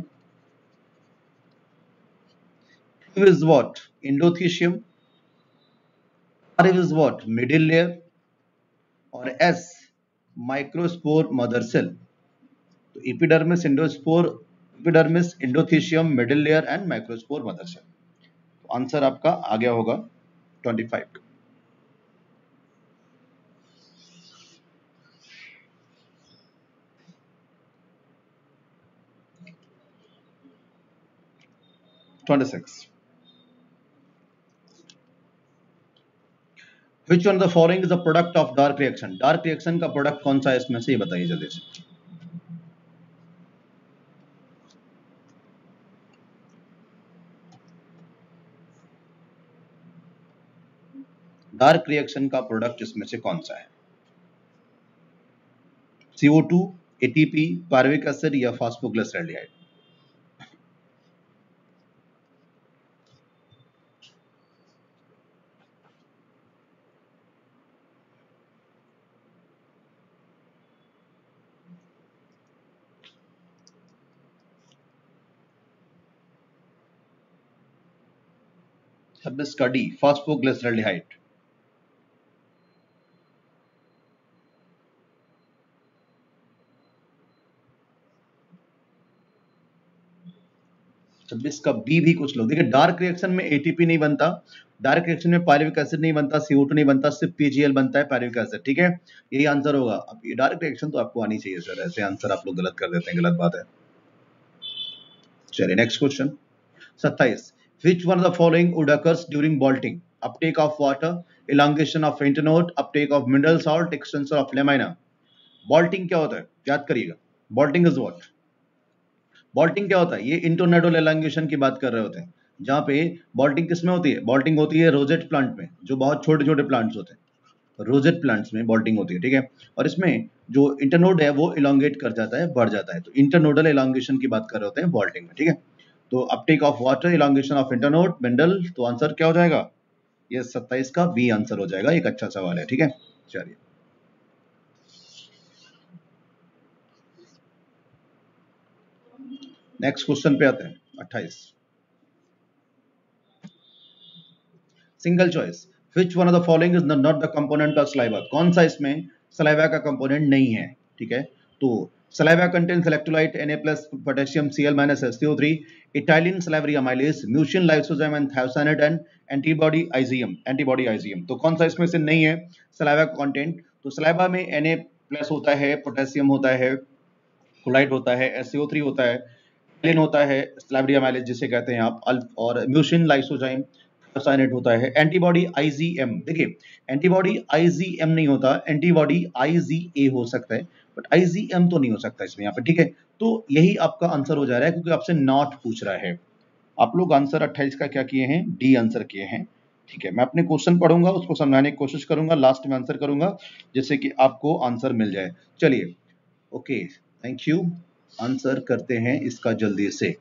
Q is what endothecium, R is what middle layer, और एस माइक्रोस्पोर मदर सेल। तो epidermis, endospore, epidermis, endothecium, middle layer and microspore mother cell. तो answer आपका आ गया होगा 25। Which one of the following is the product of dark reaction, dark reaction का product कौन सा है इसमें से, ये बताइए जल्दी से। डार्क रिएक्शन का प्रोडक्ट इसमें से कौन सा है, CO2, ATP, पार्विक एसिड या फास्फोग्लिसराइड। छब्बीस का डी फास्फोग्लिसराइड। छब्बीस का बी भी कुछ लोग, देखिए डार्क रिएक्शन में एटीपी नहीं बनता, डायरेक्ट रिएक्शन में पायरुविक एसिड नहीं बनता, CO2 नहीं बनता, सिर्फ PGL बनता है, पायरुविक एसिड। ठीक है, यही आंसर होगा। अब ये डायरेक्ट रिएक्शन तो आपको आनी चाहिए सर, ऐसे आंसर आप लोग गलत कर देते हैं, गलत बात है। चलिए next question 27, which one of the following would occurs during bolting? Uptake of water, elongation of internode, uptake of mineral salt, extension of lamina. Bolting क्या होता है, याद करिएगा। Bolting is what? Bolting क्या होता है? ये इंटरनोडल एलॉन्गेशन की बात कर रहे होते हैं, जहां पे बॉल्टिंग किसमें होती है? बॉल्टिंग होती है रोजेट प्लांट में, जो बहुत छोटे छोटे प्लांट्स होते हैं, रोजेट प्लांट्स में बॉल्टिंग होती है। ठीक है, और इसमें जो इंटरनोड है वो इलोंगेट कर जाता है, बढ़ जाता है, तो इंटरनोडल एलॉन्गेशन की बात कर रहे होते हैं बॉल्टिंग में। ठीक है, तो uptake of water, elongation of internode, mineral, तो आंसर क्या हो जाएगा? ये 27 का बी आंसर हो जाएगा। एक अच्छा सवाल है। ठीक है, चलिए नेक्स्ट क्वेश्चन पे आते हैं 28, single choice, which one of the following is not the component of saliva? कौन सा इसमें सलाइवा का कंपोनेंट नहीं है? ठीक है, तो saliva contains electrolyte Na+, potassium Cl- SiO3, ptyalin salivary amylase, mucin lysozyme and thiocyanate and antibody IgM. तो कौन सा इसमें से नहीं है सलाइवा का कंटेंट? तो सलाइवा में Na+ होता है, पोटेशियम होता है, क्लोराइड होता है, SiO3 होता है, इटाइलिन होता है, सलाइवरी अमाइलेज जिसे कहते हैं आप, और म्यूसिन लाइसोजाइम थायोसाइनेट होता है, एंटीबॉडी IgM। देखिए एंटीबॉडी IgM नहीं होता, एंटीबॉडी IgA हो सकता है, बट IgM तो नहीं हो सकता इसमें यहाँ पे। ठीक है, तो यही आपका आंसर हो जा रहा है, क्योंकि आपसे नॉट पूछ रहा है। आप लोग आंसर 28 का क्या किए हैं? डी आंसर किए हैं। ठीक है, मैं अपने क्वेश्चन पढ़ूंगा, उसको समझाने की कोशिश करूंगा, लास्ट में आंसर करूंगा, जिससे कि आपको आंसर मिल जाए। चलिए ओके, थैंक यू। आंसर करते हैं इसका जल्दी से।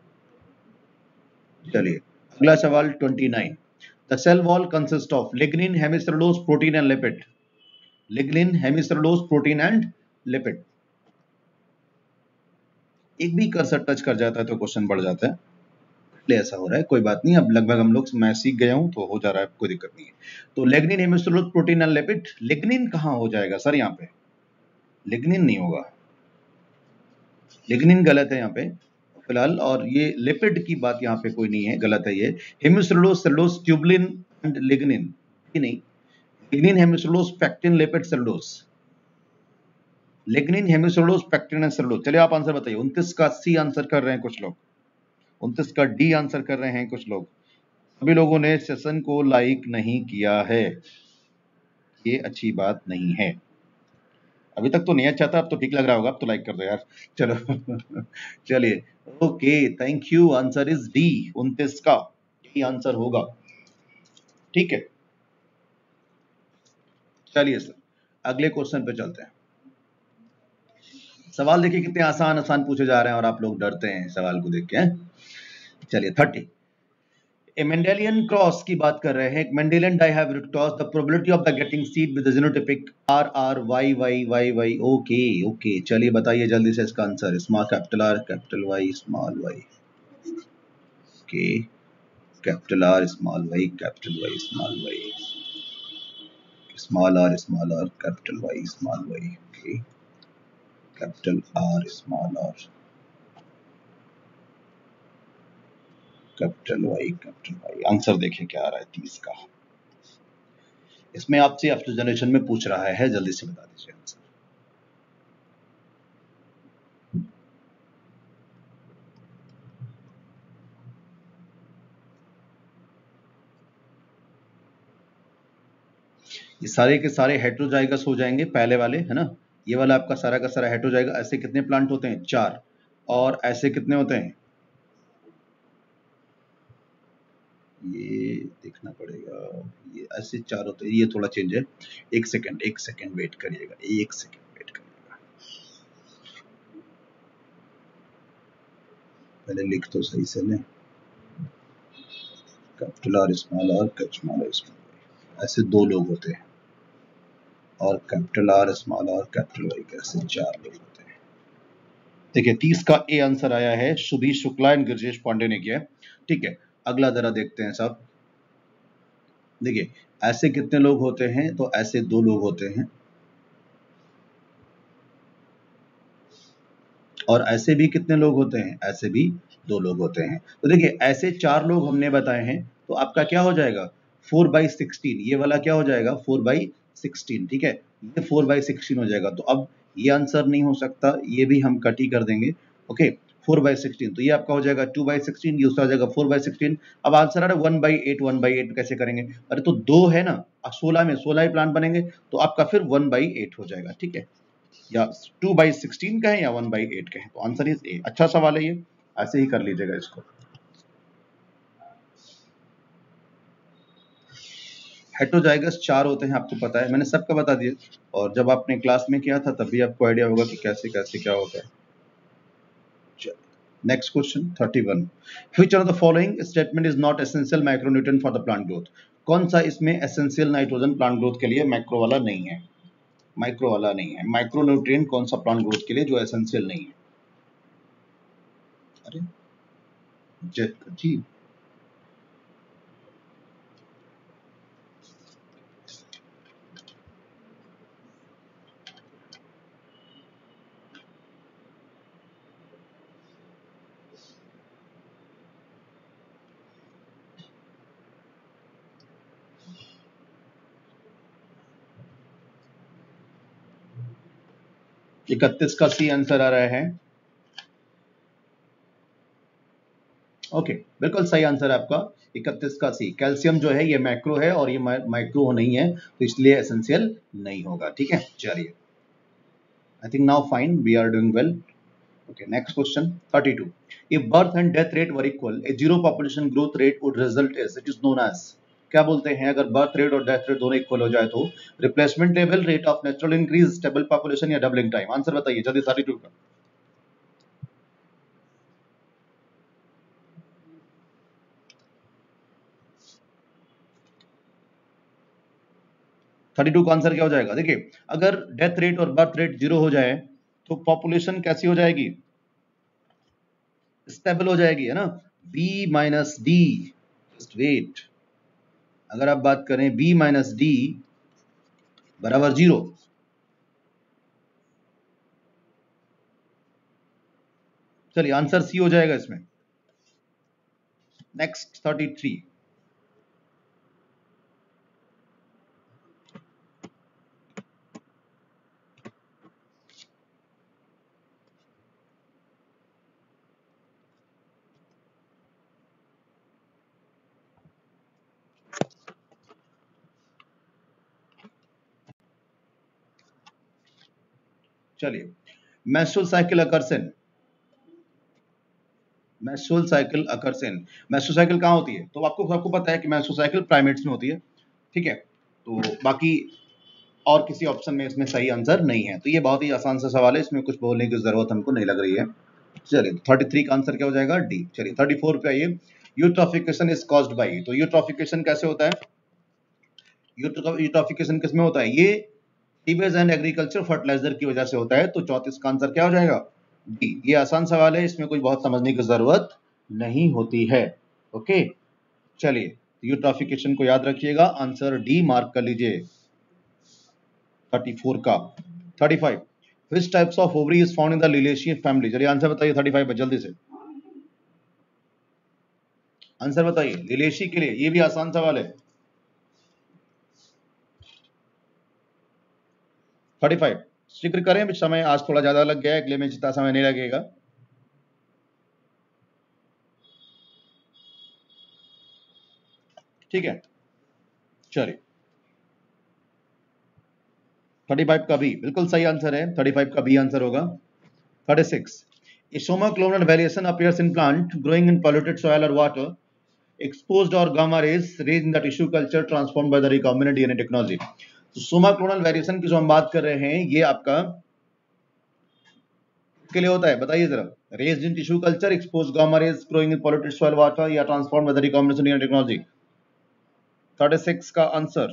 चलिए अगला सवाल 29, the cell wall consist of lignin, hemicellulose, protein and lipid. Lignin, hemicellulose, protein and lipid. एक भी कर्सर टच कर जाता है तो क्वेश्चन बढ़ जाता है, इसलिए ऐसा हो रहा है। कोई बात नहीं, अब लगभग हम लोग, मैं सीख गया हूं तो हो जा रहा है, कोई दिक्कत नहीं है। तो lignin, hemicellulose, protein and lipid, lignin कहां हो जाएगा सर? यहाँ पे लिग्निन नहीं होगा, लिग्निन गलत है यहाँ पे फिलहाल, और ये लिपिड की बात यहाँ पे कोई नहीं है, गलत है ये। Hemicellulose, cellulose, tubulin and lignin, नहीं, lignin, hemicellulose, pectin, lipid, cellulose. Lignin, hemicellulose, pectin and cellulose. चलिए आप आंसर बताइए। 29 का सी आंसर कर रहे हैं कुछ लोग, 29 का डी आंसर कर रहे हैं कुछ लोग। सभी लोगों ने सेशन को लाइक नहीं किया है, ये अच्छी बात नहीं है। अभी तक तो नहीं अच्छा था, अब तो ठीक लग रहा होगा, अब तो लाइक कर दो यार। चलो चलिए okay, thank you. Answer is D, 29 का डी आंसर होगा। ठीक है, चलिए सर अगले क्वेश्चन पे चलते हैं। सवाल देखिए कितने आसान आसान पूछे जा रहे हैं, और आप लोग डरते हैं सवाल को देख के। चलिए 30, मेंडेलियन क्रॉस की बात कर रहे हैं। Mendelian dihybrid cross, the probability of the getting seed with the genotypic RR YY YY। Okay okay, चलिए बताइए जल्दी से इसका आंसर। Small capital R, capital Y, small y। Okay, capital R, small y, capital Y, small y, small r, small r, capital Y, small y। Okay, capital R, small r, capital Y, capital Y। Answer देखिए क्या आ रहा है 30 का। इसमें आपसे after generation में पूछ रहा है, जल्दी से बता दीजिए आंसर। ये सारे के सारे हेट्रोजाइगस हो जाएंगे, पहले वाले है ना, ये वाला आपका सारा का सारा हेट्रोजाइगस। ऐसे कितने प्लांट होते हैं? 4। और ऐसे कितने होते हैं? ये देखना पड़ेगा, ये ऐसे 4 होते हैं, ये थोड़ा चेंज है। एक सेकंड वेट करिएगा, एक सेकंड वेट करिएगा, पहले लिख तो सही से लें। Capital R, small r, capital r, small y, ऐसे 2 लोग होते हैं। और capital R, small r, capital Y, कैसे 4 लोग होते हैं। देखिए 30 का ए आंसर आया है, सुधीर शुक्ला एंड गिरिजेश पांडे ने किया। ठीक है, अगला जरा देखते हैं साहब। देखिए ऐसे कितने लोग होते हैं? तो ऐसे 2 लोग होते हैं, और ऐसे भी कितने लोग होते हैं? ऐसे भी 2 लोग होते हैं। तो देखिए ऐसे 4 लोग हमने बताए हैं, तो आपका क्या हो जाएगा? 4/16, ये वाला क्या हो जाएगा 4/16, ठीक है, ये 4/16 हो जाएगा। तो अब ये आंसर नहीं हो सकता, ये भी हम कट ही कर देंगे। ओके, 4/16, तो ये आपका हो जाएगा 2/16, ये उसका हो जाएगा 4/16। अब आंसर आ रहा है 1/8, 1/8 कैसे करेंगे? अरे तो 2 है ना, 16 में 16 ही प्लांट बनेंगे, तो आपका फिर 1/8 हो जाएगा, ठीक है, या 2/16 कहें या 1/8 कहें, तो आंसर इज ए। अच्छा सवाल है ये, ऐसे ही कर लीजिएगा इसको। हेटेरोजाइगस 4 होते हैं, आपको पता है, मैंने सबका बता दिया, और जब आपने क्लास में किया था तब भी आपको आइडिया होगा कि कैसे कैसे क्या होता है। Next question 31, which of the following statement is not essential micronutrient for the plant growth? कौन सा इसमें एसेंशियल नाइट्रोजन प्लांट ग्रोथ के लिए माइक्रो वाला नहीं है? माइक्रो वाला नहीं है, माइक्रोन्यूट्रिएंट कौन सा प्लांट ग्रोथ के लिए जो एसेंशियल नहीं है? अरे जी, इकतीस का सी आंसर आ रहा है। ओके, बिल्कुल सही आंसर है आपका 31 का सी। कैल्शियम जो है ये मैक्रो है और ये माइक्रो नहीं है, तो इसलिए एसेंशियल नहीं होगा, ठीक है। चलिए, I think now fine, we are doing well. Okay, next question 32, if birth and death rate were equal, a zero population growth rate would result is, it is known as, क्या बोलते हैं? अगर birth rate और death rate दोनों equal हो जाए तो replacement level, rate of natural increase, stable population या डबलिंग टाइम? आंसर बताइए जल्दी 32 का। 32 का आंसर क्या हो जाएगा? देखिए, अगर डेथ रेट और बर्थ रेट 0 हो जाए तो पॉपुलेशन कैसी हो जाएगी? स्टेबल हो जाएगी, है ना, b minus D, just wait, अगर आप बात करें b माइनस डी बराबर 0, चलिए आंसर सी हो जाएगा इसमें। नेक्स्ट 33, चलिए, menstrual cycle occurs in, menstrual cycle occurs in, menstrual cycle कहाँ होती है? तो आपको सबको पता है कि मेंस्ट्रुअल साइकिल प्राइमेट्स में होती है, ठीक है, तो बाकी और किसी ऑप्शन में इसमें सही आंसर नहीं है, तो ये बहुत ही आसान सा सवाल है, इसमें कुछ बोलने की जरूरत हमको नहीं लग रही है। चलिए 33 का आंसर क्या हो जाएगा? डी। चलिए 34 पे आइए, यूट्रॉफिकेशन इज कॉज्ड बाय, तो यूट्रॉफिकेशन कैसे होता है? यूट्रॉफिकेशन किसमें होता है? ये सीवेज एंड एग्रीकल्चर फर्टिलाइजर की वजह से होता है, तो 34 का आंसर क्या हो जाएगा? डी। ये आसान सवाल है, इसमें कुछ बहुत समझने की जरूरत नहीं होती है। ओके, चलिए यूट्रॉफिकेशन को याद रखिएगा, आंसर डी मार्क कर लीजिए 34 का। 35, which types of ovary is found in the Liliaceae family? चलिए आंसर बताइए 35 पर जल्दी से, आंसर बताइए लिलियेसी के लिए, ये भी आसान सवाल है। 35 शीघ्र करें, समय आज थोड़ा ज्यादा लग गया है, अगले में जितना समय नहीं लगेगा। ठीक है, चलिए 35 का बी बिल्कुल सही आंसर है, 35 का बी आंसर होगा। 36, a soma clonal variation appears in plant growing in polluted soil or water, exposed or gamma rays raised in the tissue culture transformed by the recombinant DNA technology। तो Soma clonal variation की जो हम बात कर रहे हैं, ये आपका के लिए होता है, बताइए जरा। Raised in tissue culture, expose gamma rays, growing in polluted soil water, या transform by the recombination DNA technology? 36 का answer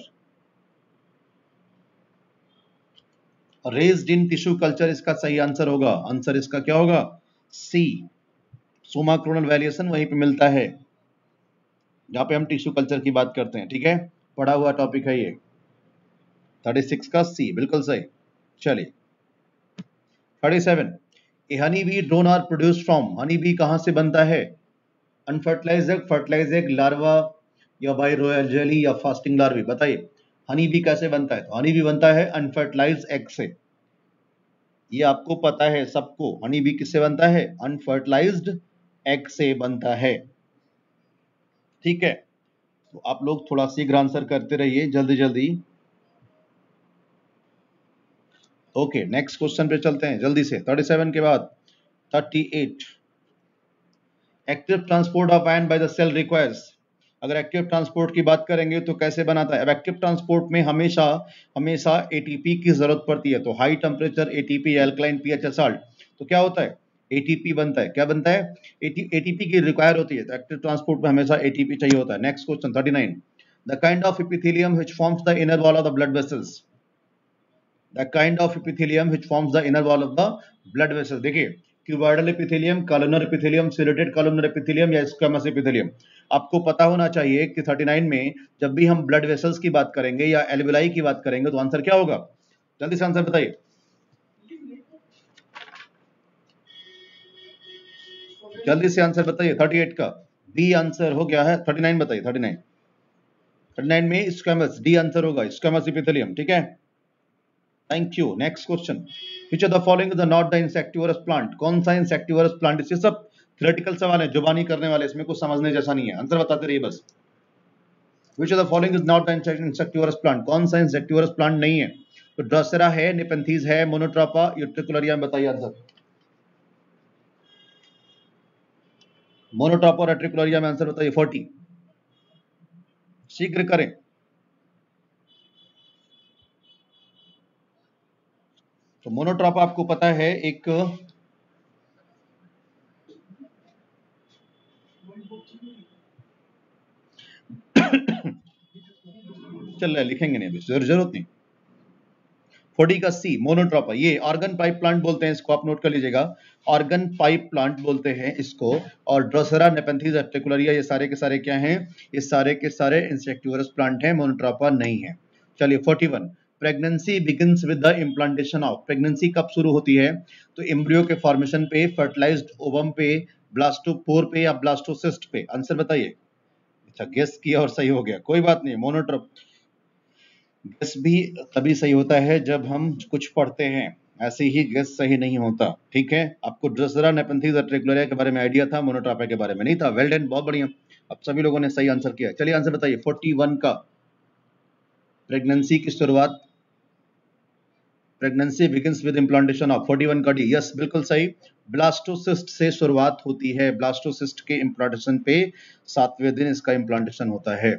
raised in tissue culture इसका सही आंसर होगा। आंसर इसका क्या होगा? सी। सोमा क्लोनल वेरिएशन वहीं पे मिलता है जहां पे हम टिश्यू कल्चर की बात करते हैं, ठीक है, पढ़ा हुआ टॉपिक है ये। 36 का सी बिल्कुल सही। चलिए 37, A honey bee drone are produced from, honey bee कहां से बनता है? Unfertilized egg, fertilized egg, larva, या बाय रॉयल जेली या फास्टिंग लार्वी? बताइए हनी बी कैसे बनता है? तो हनी बी बनता है अनफर्टिलाइज्ड एग से। ये आपको पता है सबको, हनी बी किससे बनता है? अनफर्टिलाइज्ड एग से बनता है। ठीक है, तो आप लोग थोड़ा शीघ्र आंसर करते रहिए, जल्दी जल्दी। ओके, नेक्स्ट क्वेश्चन पे चलते हैं जल्दी से। 37 के बाद 38, active transport of ion by the cell requires. अगर एक्टिव ट्रांसपोर्ट की बात करेंगे तो कैसे बनाता है? अब एक्टिव ट्रांसपोर्ट में हमेशा हमेशा एटीपी की जरूरत पड़ती है। तो high temperature ATP, alkaline pH salt, तो क्या होता है? एटीपी बनता है। क्या बनता है? एटीपी की रिक्वायर होती है। तो एक्टिव ट्रांसपोर्ट में हमेशा एटीपी चाहिए होता है। Next question 39, the kind of epithelium which forms the inner wall of the blood vessels. The kind of epithelium which forms the inner wall of the blood vessels. देखिए, cuboidal epithelium, columnar epithelium, ciliated columnar epithelium या squamous epithelium. आपको पता होना चाहिए कि 39 में जब भी हम ब्लड वेसल्स की बात करेंगे या एल्विलाई की बात करेंगे तो आंसर क्या होगा? जल्दी से आंसर बताइए। जल्दी से आंसर बताइए। 38 का बी आंसर हो गया है। 39 बताइए। 39 में स्क्वेमस, डी आंसर होगा, स्क्वेमस एपिथेलियम। ठीक है, thank you. Next question, which of the following is not the insectivorous plant. कौन सा इंसेक्टिवरस प्लांट? इससे सब थ्योरेटिकल सवाल है, जुबानी करने वाले, इसमें कुछ समझने जैसा नहीं है। आंसर बताते रहिए बस। Which of the following is not the insectivorous plant. कौन सा इंसेक्टिवरस प्लांट नहीं है? तो ड्रोसेरा है, नेपेंथीज है, मोनोट्रोपा, यूट्रिकुलरिया। बताइए आंसर। मोनोट्रोपा और यूट्रिकुलरिया में आंसर बताइए। 40, शीघ्र करें। तो मोनोट्रोपा आपको पता है एक चल रहा है, लिखेंगे नहीं अभी, जरूरत नहीं। 40 का सी, मोनोट्रोपा। ये ऑर्गन पाइप प्लांट बोलते हैं इसको, आप नोट कर लीजिएगा, ऑर्गन पाइप प्लांट बोलते हैं इसको। और ड्रोसेरा, नेपेंथीज, रेटिकुलरिया, ये सारे के सारे क्या हैं? ये सारे के सारे इंसेक्टिवरस प्लांट हैं, मोनोट्रोपा नहीं है। चलिए 41, pregnancy begins with the implantation of. Pregnancy कब शुरू होती है? तो एम्ब्रियो के फॉर्मेशन पे, फर्टिलाइज्ड ओवम पे, ब्लास्टोपोर पे या ब्लास्टोसिस्ट पे। आंसर बताइए। अच्छा, गेस किया और सही हो गया, कोई बात नहीं। मोनोट्रोप गेस भी तभी सही होता है जब हम कुछ पढ़ते हैं, ऐसे ही गेस सही नहीं होता। ठीक है, आपको ड्रोसेरा, नेपेंथीज, रेटिकुलरिया के बारे में आइडिया था, मोनोट्रोपा के बारे में नहीं था। वेल डन, बहुत बढ़िया, अब सभी लोगों ने सही आंसर किया। चलिए आंसर बताइए। 41 का प्रेगनेंसी की शुरुआत, pregnancy begins with implantation of. 41 का डी, यस बिल्कुल सही, ब्लास्टोसिस्ट से शुरुआत होती है। ब्लास्टोसिस्ट के इम्प्लांटेशन पे 7वें दिन इसका इम्प्लांटेशन होता है।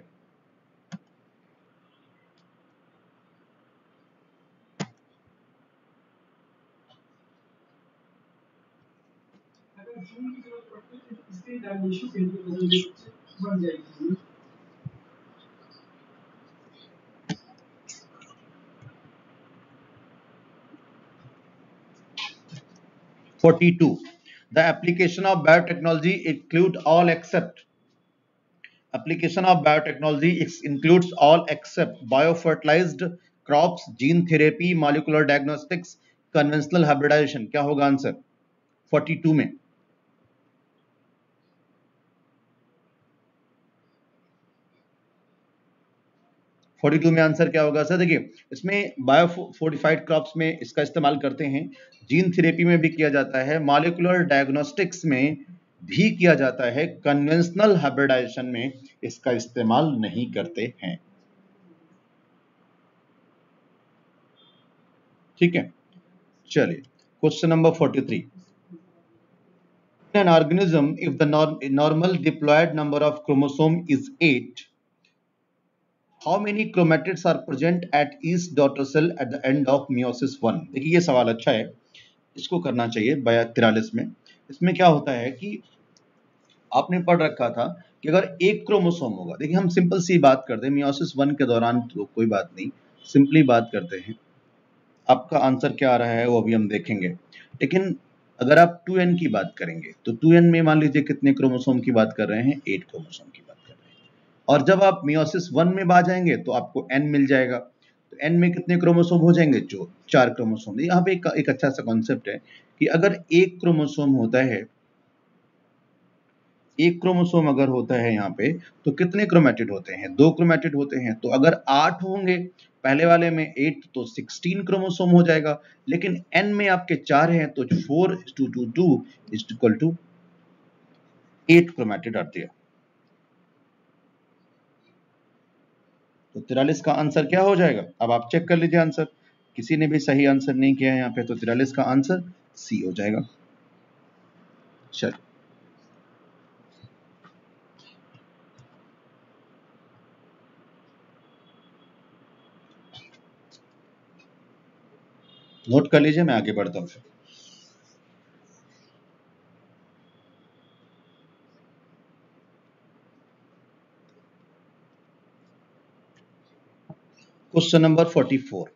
इससे डायमेंशन बढ़ जाएगी। 42, the application of biotechnology include all except, application of biotechnology includes all except biofertilized crops, gene therapy, molecular diagnostics, conventional hybridization। क्या होगा आंसर 42 में? 42 में आंसर क्या होगा सर? देखिए, इसमें बायो फोर्टिफाइड क्रॉप्स में इसका इस्तेमाल करते हैं, जीन थेरेपी में भी किया जाता है, मॉलिक्यूलर डायग्नोस्टिक्स में भी किया जाता है, कन्वेंशनल हाइब्रिडाइजेशन में इसका इस्तेमाल नहीं करते हैं। ठीक है, चलिए question number 43, an organism if the normal diploid number of chromosome is 8, how many chromatids are present at each daughter cell at the end of meiosis 1? देखिए ये सवाल अच्छा है, इसको करना चाहिए 43 में। इसमें क्या होता है कि आपने पढ़ रखा था कि अगर एक क्रोमोसोम होगा, देखिए हम सिंपल सी बात करते हैं, मियोसिस 1 के दौरान तो कोई बात नहीं, सिंपली बात करते हैं। आपका आंसर क्या आ रहा है वो अभी हम देखेंगे, लेकिन अगर आप 2n की बात करेंगे तो 2n में मान लीजिए कितने क्रोमोसोम की बात कर रहे हैं? 8 क्रोमोसोम की बात कर रहे हैं। और जब आप मियोसिस 1 में आ जाएंगे तो आपको n मिल जाएगा। तो n में कितने क्रोमोसोम हो जाएंगे? जो 4 क्रोमोसोम। यहाँ पे एक अच्छा सा कॉन्सेप्ट है कि अगर एक क्रोमोसोम होता है एक क्रोमोसोम अगर होता है यहाँ पे तो कितने क्रोमेटिड होते हैं? 2 क्रोमेटिड होते हैं। तो अगर 8 होंगे, पहले वाले में 8 तो 16 क्रोमोसोम हो जाएगा, लेकिन n में आपके 4 हैं तो 4:2 इज इक्वल टू 8 क्रोमेटिड आती है। तो 43 का आंसर क्या हो जाएगा? अब आप चेक कर लीजिए आंसर, किसी ने भी सही आंसर नहीं किया है यहाँ पे, तो 43 का आंसर सी हो जाएगा। चलो नोट कर लीजिए, मैं आगे बढ़ता हूँ फिर। Question number 44।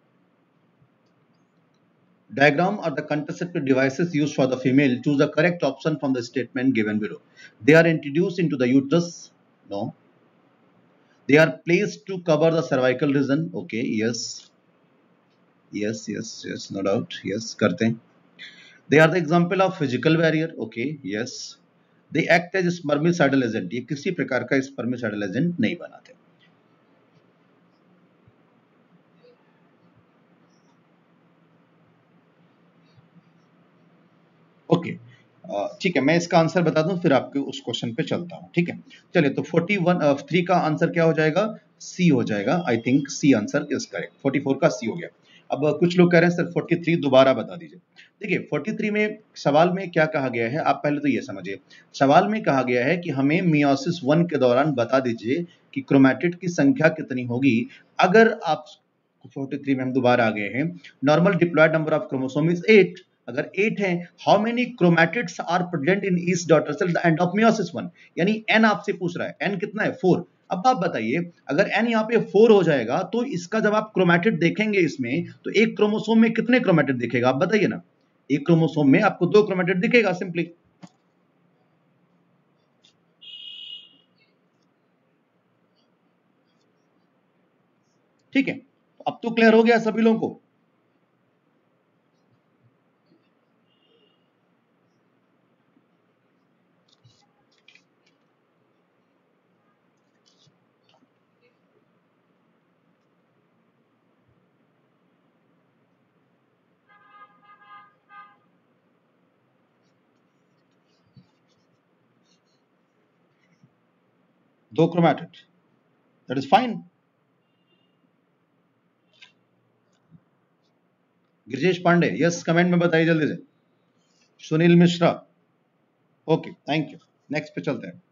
Diagram are the contraceptive devices used for the female. Choose the correct option from the statement given below. They are introduced into the uterus. No. They are placed to cover the cervical region. Okay. Yes. Yes. Yes. Yes. No doubt. Yes. करते हैं. They are the example of physical barrier. Okay. Yes. They act as spermicidal agent. ये किसी प्रकार का spermicidal agent नहीं बनाते. Okay ठीक है, मैं इसका आंसर बता दूं फिर आपके उस क्वेश्चन पे चलता हूं। ठीक है, चलिए तो 3 का आंसर क्या हो जाएगा? सी हो जाएगा। I think C answer is correct. 44 का सी हो गया। अब कुछ लोग कह रहे हैं सर 43 दोबारा बता दीजिए। देखिए 43 में सवाल में क्या कहा गया है, आप पहले तो ये समझिए। सवाल में कहा गया है कि हमें मियोसिस 1 के दौरान बता दीजिए कि क्रोमैटिड की संख्या कितनी होगी। अगर आप 43 में हम दोबारा आ गए हैं, normal diploid number of chromosome is 8। अगर 8 है, how many chromatids are present in each daughter cell the end of meiosis 1, यानी n आपसे पूछ रहा है। n कितना है? 4। अब आप बताइए, अगर n यहाँ पे 4 हो जाएगा तो इसका जब आप क्रोमैटिड देखेंगे इसमें, तो एक क्रोमोसोम में कितने क्रोमैटिड दिखेगा? आप बताइए ना। एक क्रोमोसोम में आपको 2 क्रोमैटिड दिखेगा सिंपली। ठीक है, अब तो क्लियर हो गया सभी लोगों को। दो chromatid, that is fine. Girijesh Pandey, yes comment में बताइए जल्दी से। Sunil Mishra, okay thank you. Next पे चलते हैं।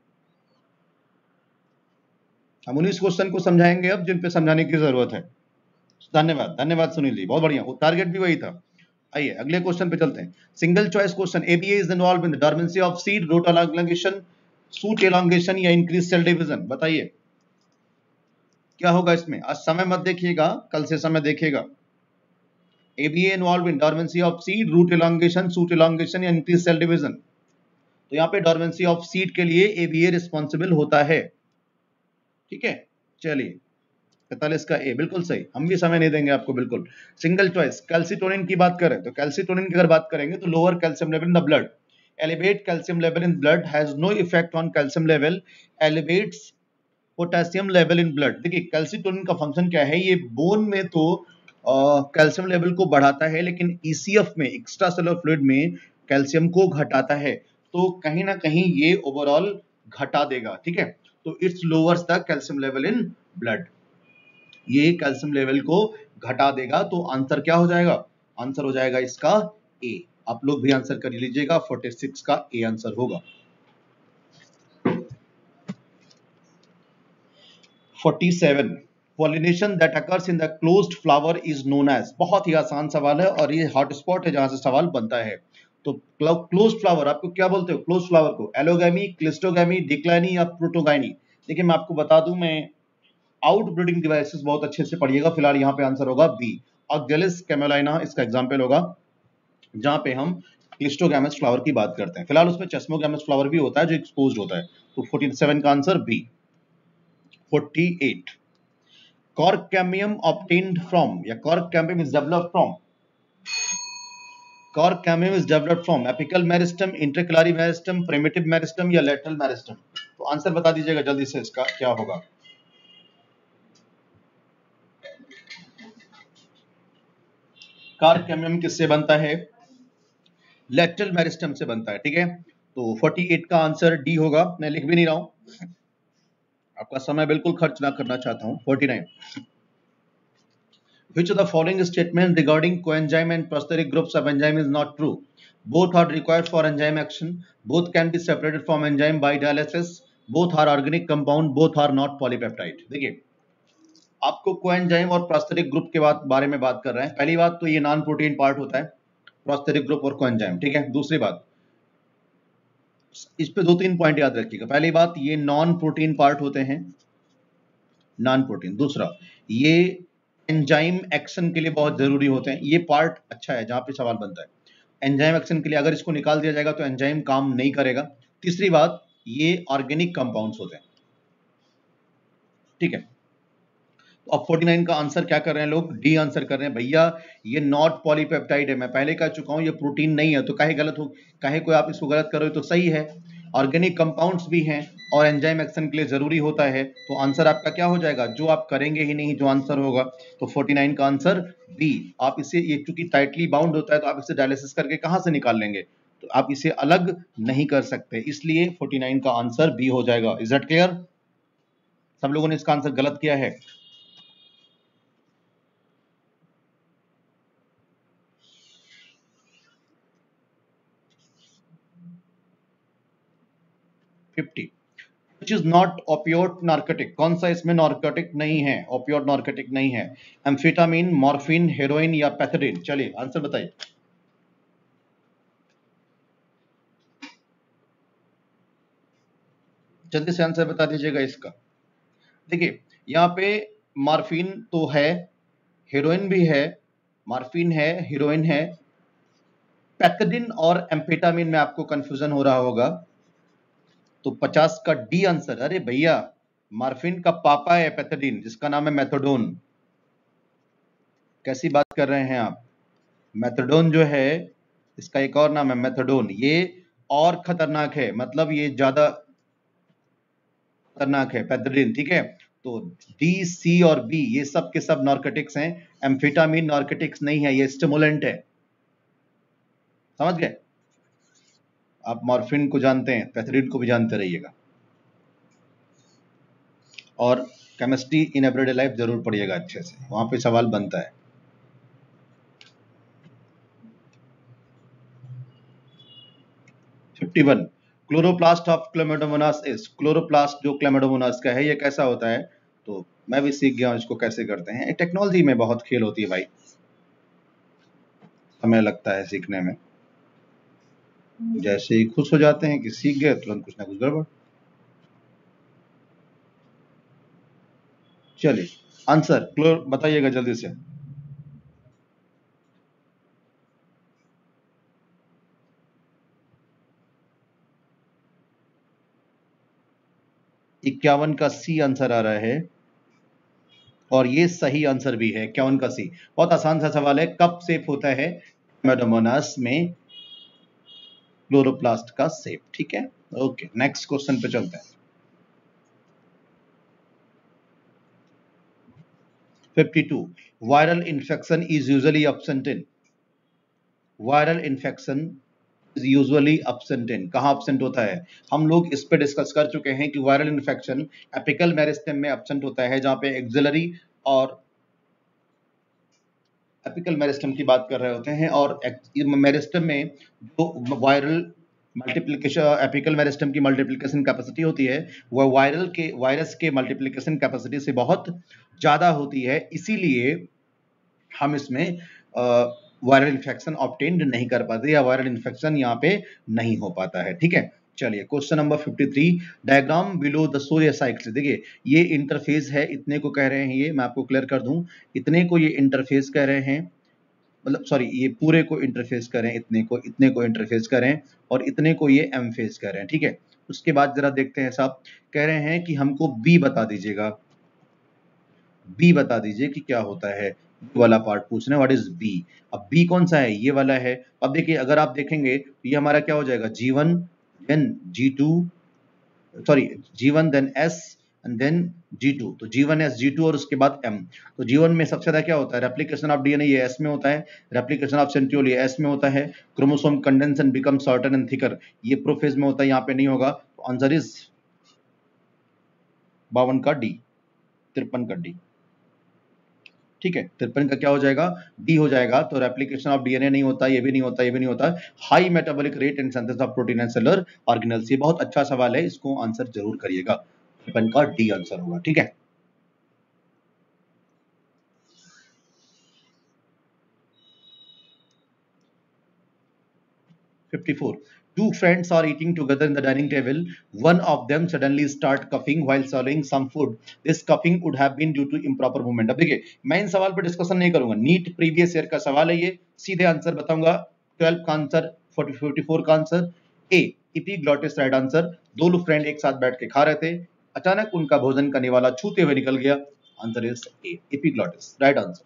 हम 19 क्वेश्चन को समझाएंगे अब जिन पे समझाने की जरूरत है। धन्यवाद धन्यवाद सुनील जी, बहुत बढ़िया, टारगेट भी वही था। आइए अगले क्वेश्चन पे चलते हैं। Single choice question. ABA is involve in the dormancy of seed, root elongation, shoot elongation या इंक्रीज सेल डिवीजन। बताइए क्या होगा इसमें। आज समय मत देखिएगा, कल से समय देखिएगा। ABA involve in dormancy of seed, root elongation, shoot elongation या इंक्रीज सेल डिवीजन। तो यहाँ पे डोर्मेंसी ऑफ सीड के लिए एबीए रिस्पॉन्सिबल होता है। ठीक है, चलिए 45 का ए बिल्कुल सही। हम भी समय नहीं देंगे आपको बिल्कुल। Single choice. कैल्सिटोनिन की बात करें तो कैल्सिटोनिन की अगर बात करेंगे तो lower calcium level in the blood, elevate calcium level in blood, has no effect on calcium level, elevates potassium level in blood. देखिए कैल्सिटोनिन का फंक्शन क्या है, ये बोन में तो कैल्शियम लेवल को बढ़ाता है, लेकिन ईसीएफ में, एक्स्ट्रा सेलुलर फ्लूइड में कैल्शियम को घटाता है। तो कहीं ना कहीं ये ओवरऑल घटा देगा। ठीक है, तो it's lowers the calcium level in blood, ये कैल्शियम लेवल को घटा देगा। तो आंसर क्या हो जाएगा? आंसर हो जाएगा इसका ए। आप लोग भी आंसर कर लीजिएगा, 46 का ए आंसर होगा। 47, pollination that occurs in the closed flower is known as. बहुत ही आसान सवाल है और ये हॉटस्पॉट है जहां से सवाल बनता है। तो क्लोज्ड फ्लावर आपको क्या बोलते हो? क्लोज्ड फ्लावर को एलोगैमी, क्लिस्टोगैमी, डिक्लाइनी या प्रोटोगाइनी। देखिए मैं आपको बता दूं, मैं आउटब्रीडिंग डिवाइसेस बहुत अच्छे से पढ़िएगा। फिलहाल यहाँ पे आंसर होगा बी, ऑक्जेलिस कैमेलाइना इसका एग्जांपल होगा, जहां पे हम क्लिस्टोगैमस फ्लावर की बात करते हैं। फिलहाल उसमें चेस्मोगैमस फ्लावर भी होता है जो एक्सपोज्ड होता है। तो 47 का answer B. 48, cork cambium obtained from या cork cambium is developed from. Cork cambium is developed from apical meristem, intercalary meristem, primitive meristem या लेटरल मेरिस्टम। तो आंसर बता दीजिएगा जल्दी से, इसका क्या होगा। कॉर्क कैम्बियम किससे बनता है? लेटरल मेरिस्टम से बनता है, ठीक है। तो 48 का आंसर डी होगा। मैं लिख भी नहीं रहा हूं, आपका समय बिल्कुल खर्च ना करना चाहता हूं। 49, which of the following statement regarding coenzyme and prosthetic groups of enzyme is not true? Both are required for enzyme action, both can be separated from enzyme by dialysis, both are organic compound, both are not polypeptide। देखिए, आपको coenzyme और prosthetic group के बारे में बात कर रहे हैं। पहली बात तो ये नॉन प्रोटीन पार्ट होता है, प्रोस्थेटिक ग्रुप और कोएंजाइम, ठीक है। दूसरी बात, इस पे 2-3 पॉइंट याद रखिएगा। पहली बात, ये नॉन प्रोटीन पार्ट होते हैं, नॉन प्रोटीन। दूसरा, ये एंजाइम एक्शन के लिए बहुत जरूरी होते हैं। ये पार्ट अच्छा है जहां पे सवाल बनता है, एंजाइम एक्शन के लिए अगर इसको निकाल दिया जाएगा तो एंजाइम काम नहीं करेगा। तीसरी बात, ये ऑर्गेनिक कंपाउंड्स होते हैं, ठीक है। तो अब 49 का आंसर क्या कर रहे हैं लोग? डी आंसर कर रहे हैं। भैया ये नॉट पॉलीपेप्टाइड है, मैं पहले कह चुका हूं ये प्रोटीन नहीं है, तो काहे गलत हो, काहे कोई आप इसको गलत करो, तो सही है। ऑर्गेनिक कंपाउंड्स भी हैं और एंजाइम एक्शन के लिए जरूरी होता है, तो आंसर आपका क्या हो जाएगा? जो आप करेंगे ही नहीं, जो आंसर होगा। तो 49 का आंसर बी। आप इसे, ये चूंकि टाइटली बाउंड होता है तो आप इसे डायलिसिस करके कहां से निकाल लेंगे, तो आप इसे अलग नहीं कर सकते, इसलिए 49 का आंसर बी हो जाएगा। Is that clear? सब लोगों ने इसका आंसर गलत किया है। 50, which is not opioid narcotic। कौन सा इसमें नार्कोटिक नहीं है, ओपियोड नार्कोटिक नहीं है? एम्फेटामिन, मॉर्फिन, हेरोइन या पैथेडिन? चलिए आंसर बताइए। जल्दी से आंसर बता दीजिएगा इसका। देखिए यहाँ पे मॉर्फिन तो है, हेरोइन भी है, मॉर्फिन है, हेरोइन है। पैथेडिन और एम्फेटामिन में आपको कंफ्यूजन हो रहा होगा, तो 50 का डी आंसर। अरे भैया, मॉर्फिन का पापा है पैथेडिन, जिसका नाम है मेथाडोन। कैसी बात कर रहे हैं आप? मेथाडोन जो है, इसका एक और नाम है मेथाडोन, ये और खतरनाक है, मतलब ये ज्यादा खतरनाक है पैथेडिन, ठीक है। तो डी, सी और बी ये सब के सब नार्कोटिक्स हैं। एम्फेटामिन नार्कोटिक्स नहीं है, ये स्टिमुलेंट है, समझ गए? आप मॉर्फिन को जानते हैं, पैथेडिन को भी जानते रहिएगा, और केमिस्ट्री इन एवरीडे लाइफ जरूर पढ़िएगा अच्छे से, वहां पे सवाल बनता है। Chloroplast of chlamydomonas is. Chloroplast जो क्लेमाइडोमोनास का है, ये कैसा होता है? तो मैं भी सीख गया हूं इसको कैसे करते हैं। टेक्नोलॉजी में बहुत खेल होती है भाई, समय लगता है सीखने में। जैसे ही खुश हो जाते हैं कि सीख गए, तुरंत कुछ ना कुछ गड़बड़। चलिए आंसर क्लोर बताइएगा जल्दी से। इक्यावन का सी आंसर आ रहा है, और ये सही आंसर भी है, 51 का सी। बहुत आसान सा सवाल है, कब सेफ होता है क्लेमाइडोमोनास में क्लोरोप्लास्ट का सेप, ठीक है। ओके, नेक्स्ट क्वेश्चन पे चलते हैं। 52, viral infection is usually absent in. Viral infection is usually absent in, कहां एब्सेंट होता है? हम लोग इस पे डिस्कस कर चुके हैं कि वायरल इन्फेक्शन एपिकल मेरिस्टेम में एब्सेंट होता है, जहां पे एक्सिलरी और एपिकल मेरिस्टेम की बात कर रहे होते हैं, और मेरिस्टेम में जो वायरल मल्टीप्लिकेशन, एपिकल मेरिस्टेम की मल्टीप्लिकेशन कैपेसिटी होती है, वह वायरस के मल्टीप्लिकेशन कैपेसिटी से बहुत ज्यादा होती है, इसीलिए हम इसमें वायरल इन्फेक्शन ऑब्टेन्ड नहीं कर पाते, या वायरल इन्फेक्शन यहाँ पे नहीं हो पाता है, ठीक है। चलिए question number 53, diagram below the sodium cycle. देखिए ये इंटरफेस है, इतने को कह रहे हैं, ये मैं आपको क्लियर कर दूं, इतने को ये इंटरफेस कह रहे हैं, मतलब सॉरी, ये पूरे को इंटरफेस करें, इतने को इंटरफेस करें, और इतने को ये एम फेस कह रहे हैं, ठीक है। उसके बाद जरा देखते हैं साहब, कह रहे हैं कि हमको बी बता दीजिएगा, बी बता दीजिए कि क्या होता है। वाला पार्ट पूछ रहे हैं, व्हाट इज बी। अब बी कौन सा है, ये वाला है। अब देखिए अगर आप देखेंगे तो ये हमारा क्या हो जाएगा, G1 then G2, sorry G1 then S and then G2, तो G1S G2 और उसके बाद M। तो G1 में सबसे ज्यादा क्या होता है, रेप्लिकेशन ऑफ डीएनए, ये S में होता है। रेप्लिकेशन ऑफ सेंट्रियोल ये S में होता है। Chromosome condense and become shorter and thicker, ये प्रोफेज में होता है, यहाँ पे नहीं होगा। तो आंसर इज 52 का डी, 53 का डी। ठीक है, 53 का क्या हो जाएगा, डी हो जाएगा। तो रेप्लिकेशन ऑफ डीएनए नहीं होता, ये भी नहीं होता, ये भी नहीं होता। High metabolic rate and synthesis of protein and cellular organelles, ये बहुत अच्छा सवाल है, इसको आंसर जरूर करिएगा। 53 का डी आंसर होगा। ठीक है, '54. Two friends are eating together in the dining table. One of them suddenly start coughing while swallowing some food. This coughing would have been due to improper movement. अब देखिए मैं इन सवाल पर डिस्कशन नहीं करूंगा, नीट प्रीवियस ईयर का सवाल है, ये सीधे आंसर बताऊंगा। 12 का आंसर, 54 का answer A, epiglottis right answer. दो लोग फ्रेंड एक साथ बैठ के खा रहे थे, अचानक उनका भोजन करने वाला छूते हुए निकल गया। Answer is A, epiglottis right answer.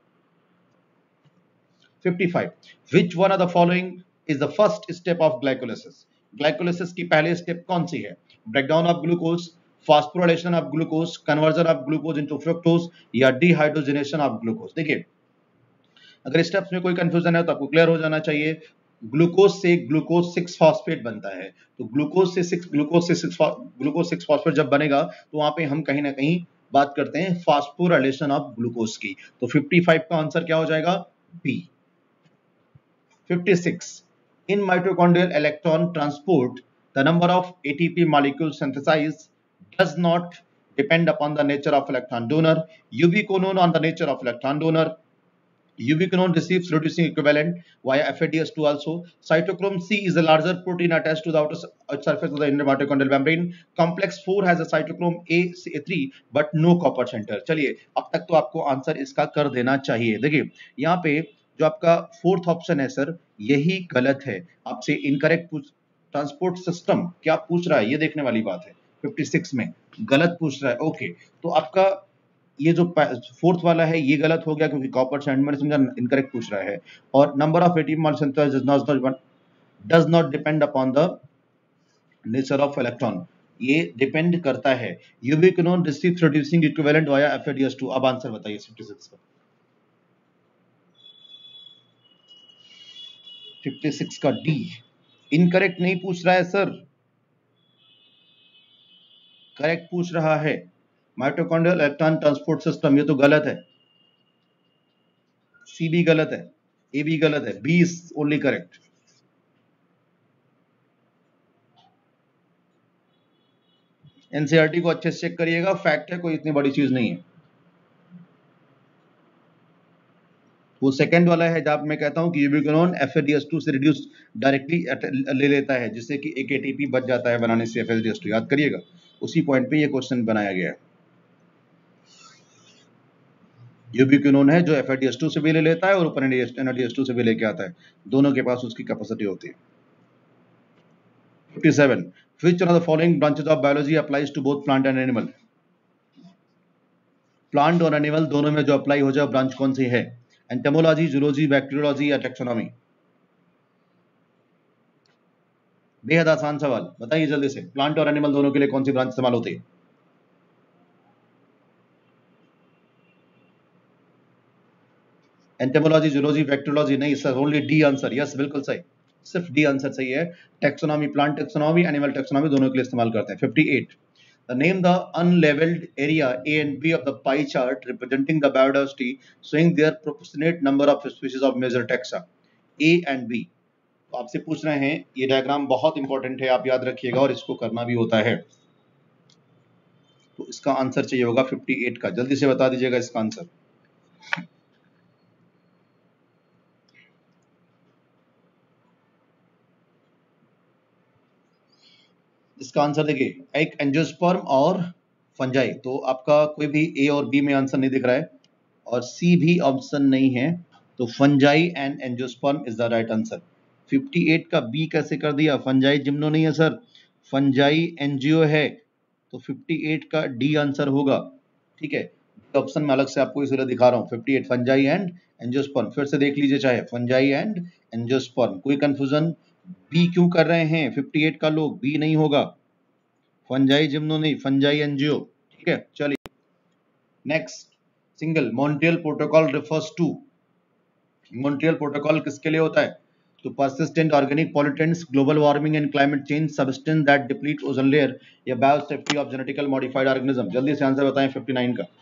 55. Which one of the following is the first step of glycolysis? Glycolysis की पहली स्टेप कौन सी है? Breakdown of glucose, phosphorylation of glucose, conversion of glucose into fructose, या डिहाइड्रोजनेशन ऑफ ग्लूकोज। देखिए अगर steps में कोई कंफ्यूजन है तो आपको क्लियर हो जाना चाहिए। ग्लूकोज से ग्लूकोज 6 फॉस्फेट बनता है, तो ग्लूकोज से 6 फॉस्फेट जब बनेगा तो वहां पे हम कहीं ना कहीं बात करते हैं फास्फोराइलेशन ऑफ ग्लूकोज की। तो 55 का आंसर क्या हो जाएगा, B. 56. In mitochondrial electron transport, the number of ATP molecules synthesized does not depend upon the nature of electron donor. Ubiquinone on the nature of electron donor. Ubiquinone receives reducing equivalent via FADS2 also. Cytochrome C is a larger protein attached to the outer surface of the inner mitochondrial membrane. Complex 4 has a cytochrome A3 but no copper center. चलिए अब तक तो आपको answer इसका कर देना चाहिए। देखिए यहाँ पे जो आपका फोर्थ ऑप्शन है सर, यही गलत है। आपसे इनकरेक्ट ट्रांसपोर्ट सिस्टम क्या पूछ रहा है, ये देखने वाली बात है। 56 में गलत पूछ रहा है। ओके, तो आपका ये जो फोर्थ वाला है ये गलत हो गया क्योंकि कॉपर सैंड मैंने समझा इनकरेक्ट पूछ रहा है। और number of ATP molecules does not depend upon the nature of electron, ये डिपेंड करता है। Ubiquinone receives reducing equivalent via FADS2। अब आंसर बताइए 56 का। 56 का डी इनकरेक्ट नहीं पूछ रहा है सर, करेक्ट पूछ रहा है। माइटोकॉन्ड्रियल इलेक्ट्रॉन ट्रांसपोर्ट सिस्टम, ये तो गलत है। सी भी गलत है, ए भी गलत है, B is only correct. NCERT को अच्छे से चेक करिएगा, फैक्ट है, कोई इतनी बड़ी चीज नहीं है। वो सेकंड वाला है जहां मैं कहता हूं कि यूबिक्विनोन FADS2 से रिड्यूस डायरेक्टली ले लेता है, जिससे कि एक एटीपी बच जाता है बनाने से FADS2। याद करिएगा, उसी पॉइंट पे ये क्वेश्चन बनाया गया है। यूबिक्विनोन है जो FADS2 से भी ले लेता है और ऊपर NADH2 से भी लेके आता है, दोनों के पास उसकी कैपेसिटी होती है। 57. Which one of the following branches of biology applies to both plant and animal? Plant और एनिमल दोनों में जो अप्लाई हो जाए ब्रांच कौन सी है? एंटोमोलॉजी, जूलॉजी, बैक्टीरियोलॉजी या टेक्सोनॉमी? बेहद आसान सवाल, बताइए जल्दी से। प्लांट और एनिमल दोनों के लिए कौन सी ब्रांच इस्तेमाल होती है? एंटोमोलॉजी, जूलॉजी, बैक्टीरियोलॉजी नहीं sir, only D answer. Yes बिल्कुल सही, सिर्फ डी आंसर सही है। Taxonomy, plant taxonomy, animal taxonomy दोनों के लिए इस्तेमाल करते हैं। 58. Name the unleveled area A and B of the pie chart representing the biodiversity showing their proportionate number of species of major taxa. A and B तो आपसे पूछ रहे हैं, ये डायग्राम बहुत इंपॉर्टेंट है, आप याद रखिएगा और इसको करना भी होता है। तो इसका आंसर चाहिए होगा 58 का, जल्दी से बता दीजिएगा इसका आंसर। इसका आंसर देखिए, एक एंजियोस्पर्म और फंजाई। तो आपका कोई भी ए और बी में आंसर नहीं दिख रहा है और सी भी ऑप्शन नहीं है, तो fungi and angiosperm is the right answer. 58 का बी कैसे कर दिया? फंजाई जिम्नो नहीं है सर, फंजाई एनजीओ है, तो 58 का डी आंसर होगा। ठीक है, ऑप्शन में अलग से आपको इसलिए दिखा रहा हूँ। 58 फंजाई एंड एंजियोस्पर्म, फिर से देख लीजिए चाहे, फंजाई एंड एंजियोस्पर्म, कोई कंफ्यूजन? बी क्यों कर रहे हैं 58 का लोग? बी नहीं होगा, फंजाई जिम्नो नहीं, फंजाई एंजियो, ठीक है। चलिए next, single Montreal protocol refers to, Montreal protocol किसके लिए होता है? तो persistent organic pollutants, global warming and climate change, substance that deplete ozone layer या biosafety of genetically modified organism। जल्दी से आंसर बताएं 59 का।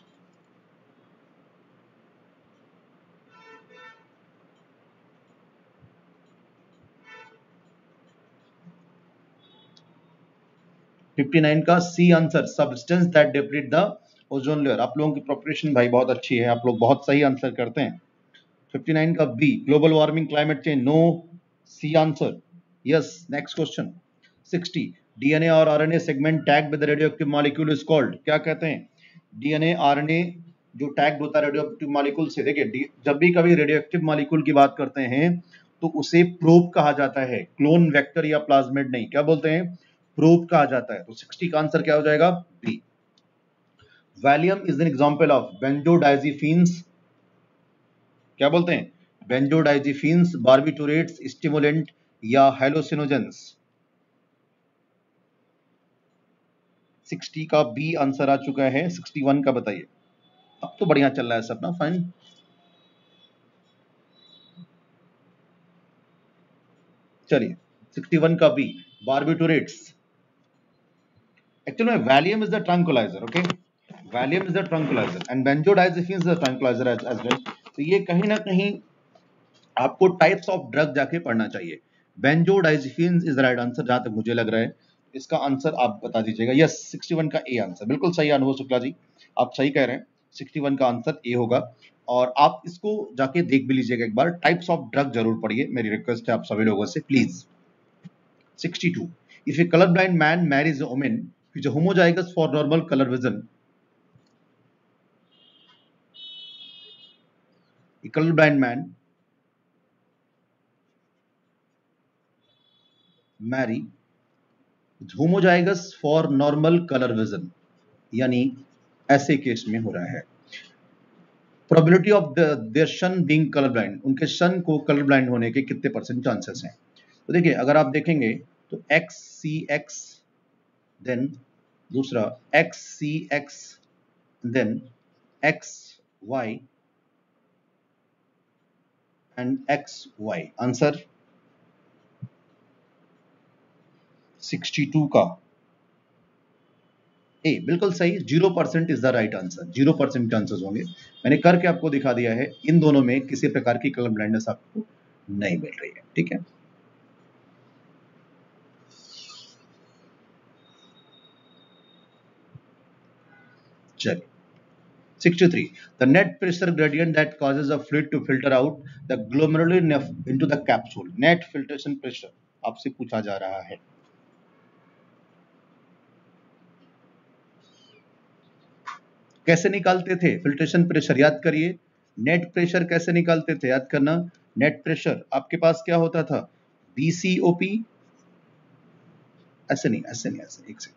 फिफ्टी नाइन का C answer, substance that deplete the ozone layer. आप लोगों की प्रिपरेशन भाई बहुत अच्छी है, आप लोग बहुत सही आंसर करते हैं। 59 का B, global warming climate change, no, C answer, yes. Next question 60, DNA और RNA segment tag with radioactive molecule is called, क्या कहते हैं? डीएनए आरएनए जो टैग होता है रेडियोएक्टिव मॉलिक्यूल से, देखिए जब भी कभी रेडियोएक्टिव मॉलिक्यूल की बात करते हैं तो उसे प्रोब कहा जाता है, क्लोन, वेक्टर या प्लाज्मिड नहीं, क्या बोलते हैं? प्रोब कहा जाता है। तो 60 का आंसर क्या हो जाएगा? B. Valium is an example of benzodiazepines, क्या बोलते हैं? बेंजोडाइजिफिन्स, बार्बिटूरेट्स, स्टिमुलेंट या हेलोसिनोजेंस। 60 का बी आंसर आ चुका है। 61 का बताइए। अब तो बढ़िया चल रहा है सब ना, फाइन। चलिए 61 का B, barbiturates. Actually Valium is the tranquilliser, okay, Valium is the tranquilliser and benzodiazepines is the tranquilliser as well. तो ये कहीं ना कहीं आपको टाइप्स ऑफ ड्रग जाके पढ़ना चाहिए। Benzodiazepines is the right answer जहां तक मुझे लग रहा है। इसका आंसर आप बता दीजिएगा। यस, 61 का ए आंसर, बिल्कुल सही अनुभव शुक्ला जी, आप सही कह रहे हैं। 61 का आंसर ए होगा। और आप इसको जाके देख भी लीजिएगा एक बार, टाइप्स ऑफ ड्रग जरूर पढ़िए, मेरी रिक्वेस्ट है आप सभी लोगों से please. 62, if a colorblind man marries a woman who is homozygous for normal color vision, a colorblind man marry homozygous for normal color vision, यानी ऐसे केस में हो रहा है। Probability of their son being colour blind, उनके son को colour blind होने के कितने परसेंट चांसेस हैं? तो देखिए अगर आप देखेंगे तो एक्स सी एक्स, देन दूसरा X C X, then X Y and X Y. Answer 62 का ए, बिल्कुल सही। 0% is the right answer, 0% chances होंगे। मैंने करके आपको दिखा दिया है, इन दोनों में किसी प्रकार की कलर ब्लाइंडनेस आपको नहीं मिल रही है, ठीक है। चलिए 63, the net pressure gradient that causes a fluid to filter out the glomerular into the capsule, net filtration pressure आपसे पूछा जा रहा है। कैसे निकालते थे फिल्ट्रेशन प्रेशर? याद करिए, नेट प्रेशर कैसे निकालते थे, याद करना। नेट प्रेशर आपके पास क्या होता था? बीसीओपी, ऐसे नहीं, ऐसे नहीं, ऐसे, एक सेकंड।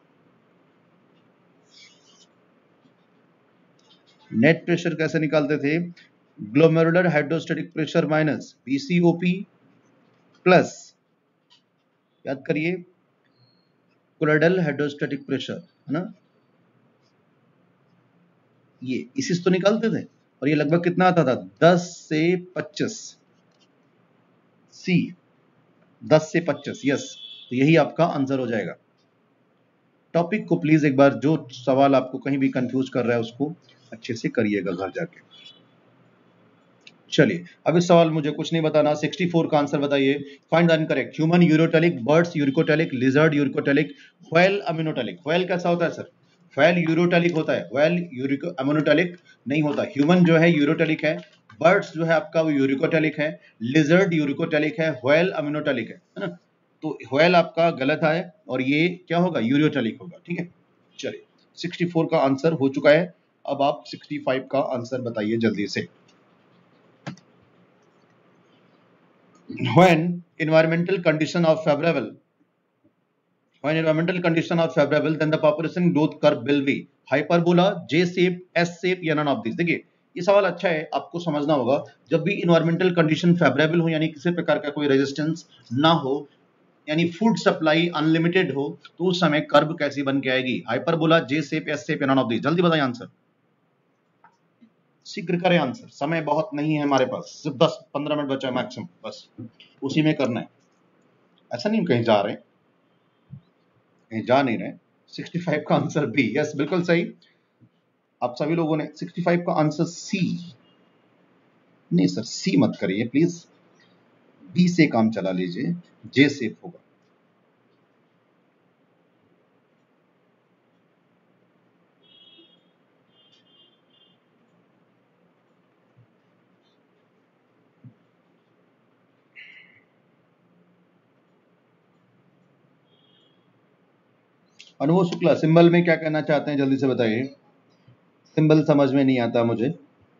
नेट प्रेशर कैसे निकालते थे? Glomerular hydrostatic pressure minus BCOP plus, याद करिए, कोलोइडल हाइड्रोस्टेटिक प्रेशर, है ना, ये इसी से तो निकालते थे। और ये लगभग कितना आता था? 10 से 25, सी 10 से 25, यस। तो यही आपका आंसर हो जाएगा। टॉपिक को प्लीज एक बार, जो सवाल आपको कहीं भी कंफ्यूज कर रहा है उसको अच्छे से करिएगा घर जाके। चलिए अब इस सवाल मुझे कुछ नहीं बताना। 64 का आंसर बताइए। Find the incorrect. Human ureotelic, birds uricotelic, lizard uricotelic, whale ammonotelic. Whale कैसा होता है सर? व्हेल यूरोटेलिक होता है, व्हेल यूरिको अमिनोटेलिक नहीं होता। ह्यूमन जो है यूरोटेलिक है, बर्ड्स जो है आपका वो यूरिकोटेलिक है, लिजर्ड यूरिकोटेलिक है, व्हेल अमिनोटेलिक है ना। तो व्हेल आपका गलत है और ये क्या होगा? यूरोटेलिक होगा, ठीक है। चलिए 64 का आंसर हो चुका है। अब आप 65 का आंसर बताइए जल्दी से। When environmental conditions are favorable When environmental conditions are favorable, then the population growth curve will be hyperbola, J shape, S shape या none of these। देखिए ये सवाल अच्छा है, आपको समझना होगा जब भी इन्वायरमेंटल कंडीशन फेवरेबल हो यानी किसी प्रकार का कोई रेजिस्टेंस ना हो यानी फूड सप्लाई अनलिमिटेड हो तो उस समय कर्व कैसी बन के आएगी, hyperbola, J shape, S shape या नॉन ऑफ दिस। जल्दी बताइए आंसर, शीघ्र करें आंसर, समय बहुत नहीं है हमारे पास, सिर्फ 10-15 मिनट बचा है मैक्सिमम, बस उसी में करना है। ऐसा नहीं कहीं जा रहे, कहीं जा नहीं रहे। 65 का आंसर बी, यस बिल्कुल सही। आप सभी लोगों ने 65 का आंसर सी, नहीं सर सी मत करिए प्लीज, बी से काम चला लीजिए, जे शेप होगा। अनुभव शुक्ला, सिंबल में क्या कहना चाहते हैं जल्दी से बताइए, सिंबल समझ में नहीं आता मुझे।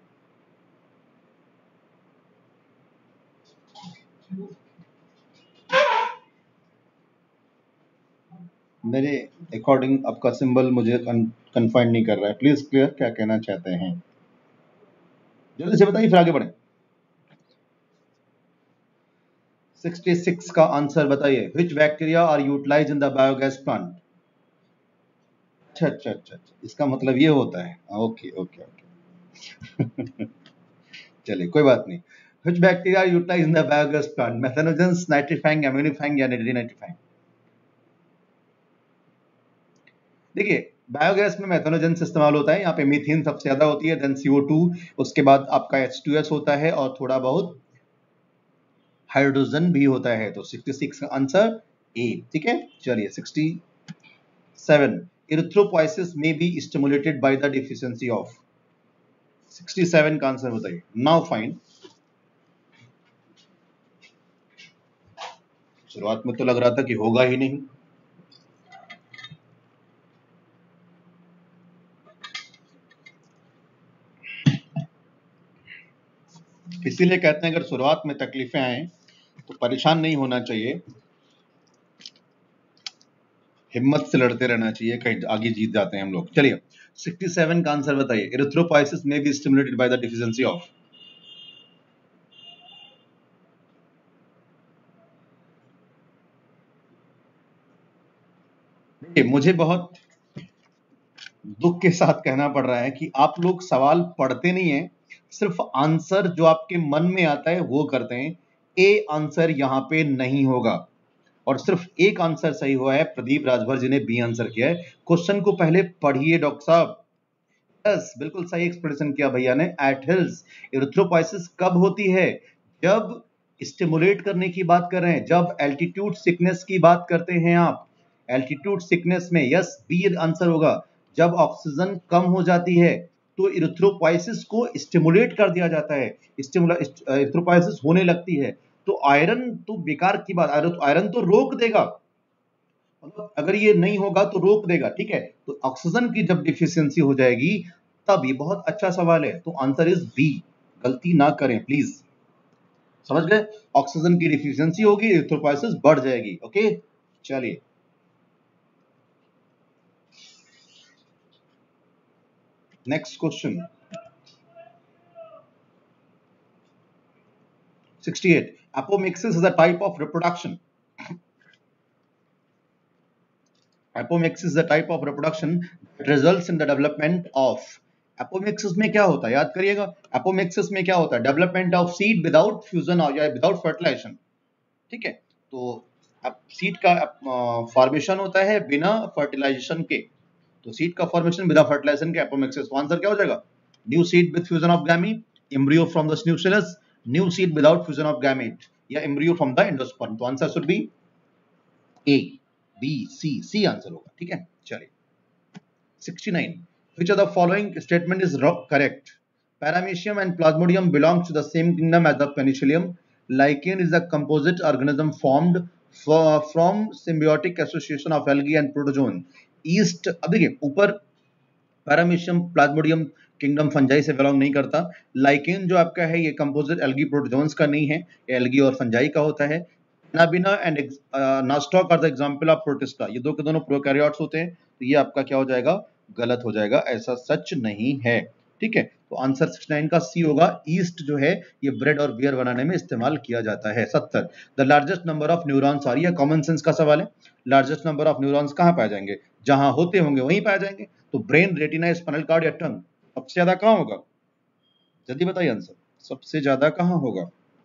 मेरे अकॉर्डिंग आपका सिंबल मुझे कन्फाइन नहीं कर रहा है, प्लीज क्लियर क्या कहना चाहते हैं, जल्दी से बताइए फिर आगे बढ़े। 66 का आंसर बताइए, which bacteria are utilize in the biogas plant. अच्छा अच्छा अच्छा अच्छा, इसका मतलब ये होता है, ओके ओके ओके चलिए कोई बात नहीं। Which bacteria are utilize in the biogas plant, methanogens, nitrifying, ammonifying या डिनाइट्रीफाइंग। देखिए बायोगैस में मेथनोजेंस इस्तेमाल होता है, यहाँ पे मीथेन सबसे ज्यादा होती है, देन CO2, उसके बाद आपका H2S होता है और थोड़ा बहुत हाइड्रोजन भी होता है। तो 66 का आंसर ए, ठीक है। चलिए 67, erythropoiesis may be stimulated by the deficiency of. 67 का आंसर बताइए। नाउ फाइन, शुरुआत में तो लग रहा था कि होगा ही नहीं, इसीलिए कहते हैं अगर शुरुआत में तकलीफें आए तो परेशान नहीं होना चाहिए, हिम्मत से लड़ते रहना चाहिए, कहीं आगे जीत जाते हैं हम लोग। चलिए 67 का आंसर बताइए, erythropoiesis may be stimulated by the deficiency of. देखिए मुझे बहुत दुख के साथ कहना पड़ रहा है कि आप लोग सवाल पढ़ते नहीं है, सिर्फ आंसर जो आपके मन में आता है वो करते हैं। ए आंसर यहां पे नहीं होगा और सिर्फ एक आंसर सही हुआ है, प्रदीप राजभर जी ने बी आंसर किया है। क्वेश्चन को पहले पढ़िए डॉक्टर साहब। यस बिल्कुल सही एक्सप्लेनेशन किया भैया ने, एट हिल्स। इरिथ्रोपोइसिस कब होती है, जब स्टिमुलेट करने की बात कर रहे हैं, जब एल्टीट्यूड सिकनेस की बात करते हैं आप, एल्टीट्यूड सिकनेस में, यस बी आंसर होगा। जब ऑक्सीजन कम हो जाती है तो इरिथ्रोपोइसिस को स्टिमुलेट कर दिया जाता है, इरिथ्रोपोइसिस होने लगती है। तो आयरन तो बेकार की बात, आयरन तो रोक देगा, मतलब अगर ये नहीं होगा तो रोक देगा, ठीक है। तो ऑक्सीजन की जब डिफिशियंसी हो जाएगी तब, ये बहुत अच्छा सवाल है, तो आंसर इज बी, गलती ना करें प्लीज, समझ गए। ऑक्सीजन की डिफिशियंसी होगी, इरिथ्रोपोइसिस बढ़ जाएगी, ओके। चलिए next question 68, apomixis is a type of reproduction, apomixis is a type of reproduction that results in the development of, apomixis में क्या होता है याद करिएगा, एपोमिक्सिस में क्या होता है, development of seed without fusion या विदाउट फर्टिलाइजेशन, ठीक है। तो अब सीड का फॉर्मेशन होता है बिना फर्टिलाइजेशन के, तो सीड का फॉर्मेशन बिना फर्टिलाइजेशन के एपोमिक्सिस। तो आंसर क्या हो जाएगा, new seed with fusion of gamete, embryo from the nucleus, new seed without fusion of gamete या एम्ब्रियो फ्रॉम द एंडोस्पर्म। तो answer should be A, B, C answer होगा, ठीक है। चलिए 69, which of the following statement is correct, paramecium and plasmodium belongs to the same kingdom as the penicillium, lichen is a composite organism formed from symbiotic association of algae and protozoan, yeast। अब देखिए ऊपर paramecium plasmodium kingdom fungi से belong नहीं करता, lichen जो आपका है ये कंपोजिट एल्गी प्रोटोजोन्स का नहीं है, ये एल्गी और फंजाई का होता है। Anabaena and Nostoc are the example of Protista, ये दो के दोनों प्रोकैरियोट्स होते हैं, तो ये आपका क्या हो जाएगा, गलत हो जाएगा, ऐसा सच नहीं है। ठीक है, तो आंसर 69 का सी होगा। ईस्ट जो है ये ब्रेड और बियर बनाने में इस्तेमाल किया जाता है। 70 the largest number of neurons, आ रही है, कॉमन सेंस का सवाल है। लार्जेस्ट नंबर ऑफ न्यूरॉन्स कहां पाए जाएंगे, जहां होते होंगे वहीं पाए जाएंगे, तो ब्रेन, रेटिना, स्पाइनल कॉर्ड या टंग, सबसे ज्यादा कहां होगा, जल्दी बताइए आंसर, सबसे ज्यादा कहां होगा।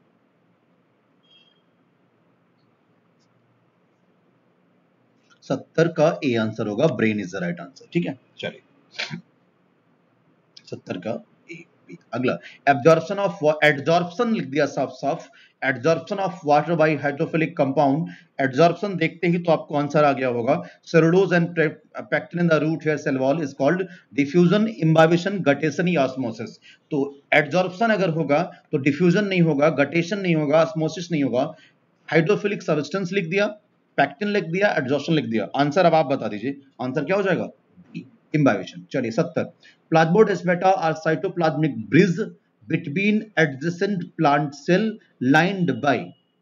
70 का ए आंसर होगा, brain is the right answer. ठीक है, चलिए 70 का ए। अगला, एब्जॉर्प्शन ऑफ, एड्जॉर्प्शन लिख दिया साफ साफ, adsorption of water by hydrophilic compound. Adsorption देखते ही तो आपको आंसर आ गया होगा, cellulose and pectin in the root hair cell wall is called diffusion, imbibition, guttation or osmosis. तो एड्जॉर्प्शन अगर होगा तो डिफ्यूजन नहीं होगा, गटेशन नहीं होगा, ऑस्मोसिस नहीं होगा, हाइड्रोफिलिक सब्सटेंस लिख दिया, पैक्टिन लिख दिया, एड्जॉर्प्शन लिख दिया। आंसर अब आप बता दीजिए, आंसर क्या हो जाएगा, इम्बाइबिशन। चलिए 70, plasmodesmata are cytoplasmic bridge between adjacent plant cell lined by,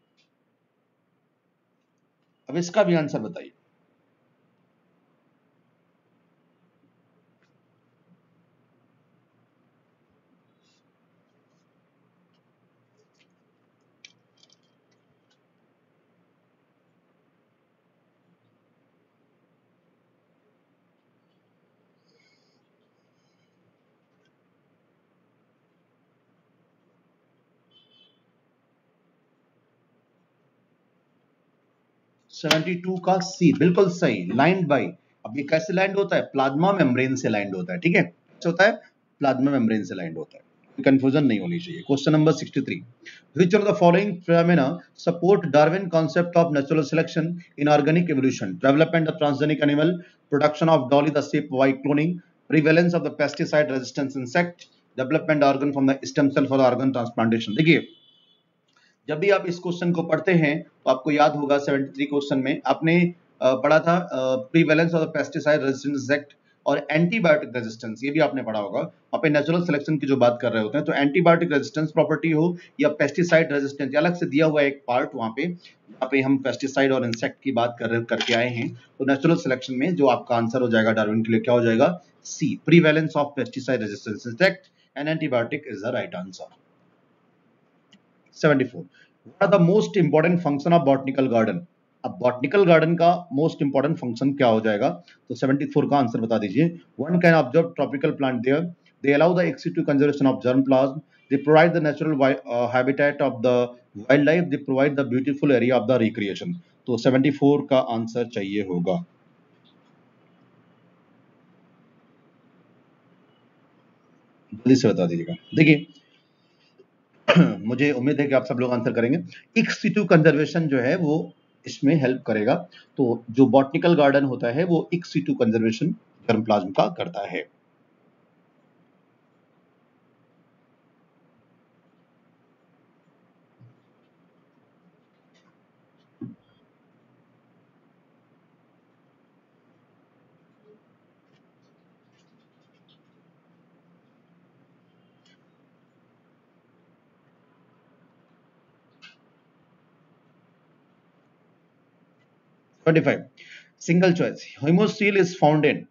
अब इसका भी आंसर बताइए। सेवेंटी टू का सी बिल्कुल सही, लाइंड बाय। अब ये कैसे लाइंड होता है, प्लाज्मा मेम्ब्रेन से लाइंड होता है। ठीक है, कैसे होता है, प्लाज्मा मेम्ब्रेन से लाइंड होता है, कंफ्यूजन नहीं होनी चाहिए। Question number 63, which of the following phenomena support Darwin concept of natural selection in organic evolution? Development of transgenic animal, production of Dolly the sheep by cloning, prevalence of the pesticide resistant insect, development organ from the stem cell for the organ transplantation। देखिए, जब भी आप इस question को पढ़ते हैं तो आपको याद होगा 73 क्वेश्चन में आपने पढ़ा था prevalence of the pesticide resistance insect और एंटीबायोटिक रेजिस्टेंस, ये भी आपने पढ़ा होगा। वहाँ पे नेचुरल सिलेक्शन की जो बात कर रहे होते हैं, तो एंटीबायोटिक रेजिस्टेंस प्रॉपर्टी हो या पेस्टिसाइड रेजिस्टेंस, अलग से दिया हुआ एक पार्ट वहाँ पे हम पेस्टिसाइड और इंसेक्ट की बात करके आए हैं। तो नेचुरल सिलेक्शन में जो आपका आंसर हो जाएगा डार्विन के लिए, क्या हो जाएगा, C, prevalence of pesticide resistance insect and antibiotic is the right answer. 74, what are the most important function of botanical garden? अब बॉटनिकल गार्डन का मोस्ट इंपॉर्टेंट फंक्शन क्या हो जाएगा, तो 74 का आंसर बता दीजिए। One can observe tropical plant there, they allow the ex situ conservation of germplasm, they provide the natural habitat of the wildlife, they provide the beautiful area of the recreation. तो 74 का answer चाहिए होगा। जल्दी से बता दीजिएगा। देखिए मुझे उम्मीद है कि आप सब लोग आंसर करेंगे। इन सिटू कंजर्वेशन जो है वो इसमें हेल्प करेगा। तो जो बॉटनिकल गार्डन होता है वो इन सिटू कंजर्वेशन जर्मप्लाज्म का करता है। Single choice, haemocoel is found in,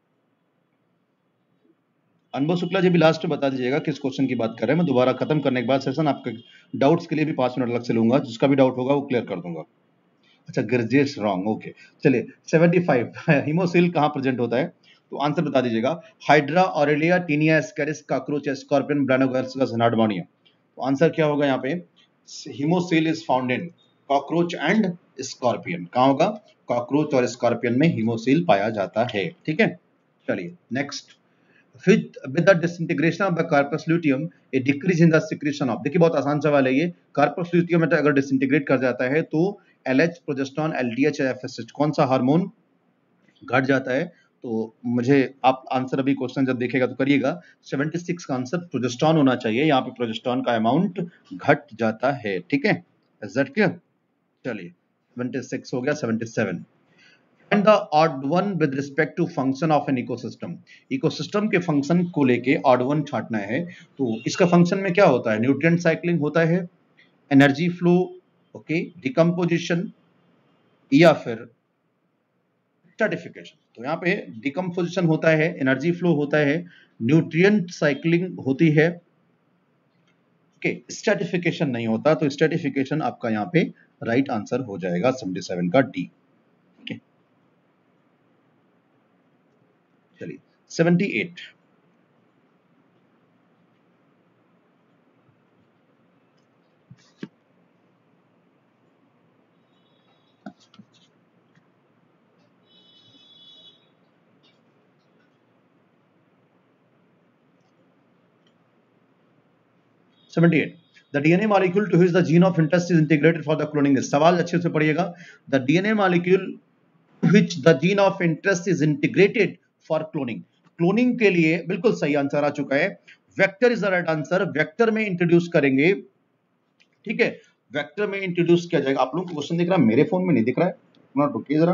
Anubhav Shukla जी भी लास्ट में बता दीजिएगा किस क्वेश्चन की बात कर रहे हैं। मैं दोबारा खत्म करने के बाद सेशन आपके डाउट्स के लिए भी 5 मिनट अलग से लूंगा, जिसका भी डाउट होगा वो क्लियर कर दूंगा। अच्छा, गिरजेश रॉन्ग, ओके। चलिए 75, हीमोसील कहां प्रेजेंट होता है, तो आंसर बता दीजिएगा। Hydra, Aurelia, Taenia, Ascaris, cockroach, scorpion, Balanoglossus, नार्डमोनिया। तो आंसर क्या होगा यहाँ पे, haemocoel is found in cockroach and scorpion. कहां होगा, कॉकरोच और स्कॉर्पियन में हीमोसील पाया जाता है। ठीक है, चलिए next, with the disintegration of the corpus luteum a decrease in the secretion of, देखिए बहुत आसान सवाल है ये। कार्पस ल्यूटियम अगर डिसइंटीग्रेट कर जाता है तो LH, प्रोजेस्टेरॉन, LDH, FSH, कौन सा हार्मोन घट जाता है। तो मुझे आप आंसर अभी क्वेश्चन जब देखेगा तो करिएगा। 76 का आंसर प्रोजेस्टेरॉन होना चाहिए, यहाँ पे प्रोजेस्टेरॉन का अमाउंट घट जाता है। ठीक है, इज दैट क्लियर। चलिए 76 हो गया। 77, and the odd one with respect to function of an ecosystem, ecosystem के फंक्शन को लेके ऑड वन छांटना है। तो इसका फंक्शन में क्या होता है, न्यूट्रिएंट साइक्लिंग होता है, एनर्जी फ्लो, ओके, डिकम्पोजिशन या फिर स्ट्रैटिफिकेशन। तो यहाँ पे डिकम्पोजिशन होता है, एनर्जी फ्लो होता है, न्यूट्रिएंट साइक्लिंग होती है, ओके, स्ट्रैटिफिकेशन नहीं होता। तो स्ट्रैटिफिकेशन आपका यहाँ पे राइट आंसर हो जाएगा 77 का डी। ठीक है, चलिए 78। The DNA molecule to which the gene of interest is integrated for the cloning is। सवाल अच्छे से पढ़िएगा। The DNA molecule to which the gene of interest is integrated for cloning। Cloning के लिए बिल्कुल सही आंसर आ चुका है, vector is the right answer. Vector में इंट्रोड्यूस करेंगे, ठीक है, वेक्टर में इंट्रोड्यूस किया जाएगा। आप लोगों को क्वेश्चन दिख रहा है, मेरे फोन में नहीं दिख रहा है, रुकिए जरा।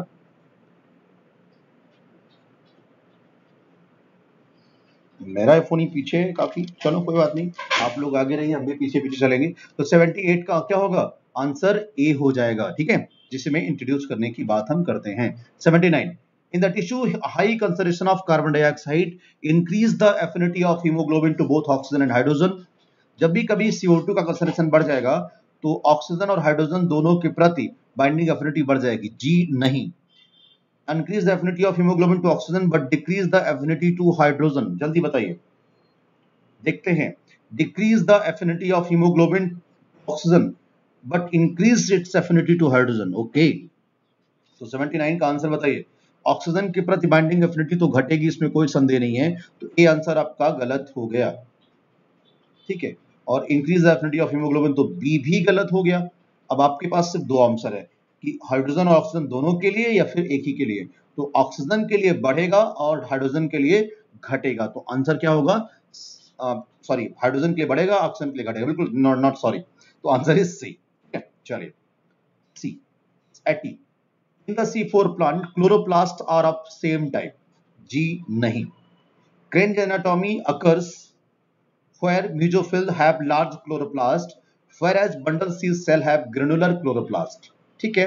मेरा फोन ही पीछे है काफी, चलो कोई बात नहीं, आप लोग आगे रहिए, हम भी पीछे पीछे चलेंगे। तो 78 का क्या होगा आंसर, ए हो जाएगा। ठीक है, जिसमें इंट्रोड्यूस करने की बात हम करते हैं। 79, in the tissue high concentration of carbon dioxide increase the affinity of haemoglobin to both oxygen and hydrogen. जब भी कभी CO2 का कंसंट्रेशन बढ़ जाएगा तो ऑक्सीजन और हाइड्रोजन दोनों के प्रति बाइंडिंग एफिनिटी बढ़ जाएगी। जी नहीं, increase the affinity of hemoglobin to oxygen but decrease the affinity to hydrogen। जल्दी बताइए, देखते हैं। decrease the affinity of hemoglobin to oxygen but increase its affinity to hydrogen। Okay, तो 79 का आंसर बताइए। ऑक्सीजन के प्रति बाइंडिंग एफिनिटी तो घटेगी, इसमें कोई संदेह नहीं है, तो ए आंसर आपका गलत हो गया। ठीक है, और increase the affinity of haemoglobin तो बी भी गलत हो गया। अब आपके पास सिर्फ दो आंसर है कि हाइड्रोजन और ऑक्सीजन दोनों के लिए या फिर एक ही के लिए। तो ऑक्सीजन के लिए बढ़ेगा और हाइड्रोजन के लिए घटेगा, तो आंसर क्या होगा, सॉरी, हाइड्रोजन के लिए बढ़ेगा, ऑक्सीजन के लिए घटेगा, बिल्कुल नॉट सॉरी, तो आंसर इज सी। चलिए C, eighty, in the C4 plant chloroplast are of same type. जी नहीं, Kranz anatomy occurs where mesophyll have large chloroplast whereas bundle C cell have granular chloroplast। ठीक है,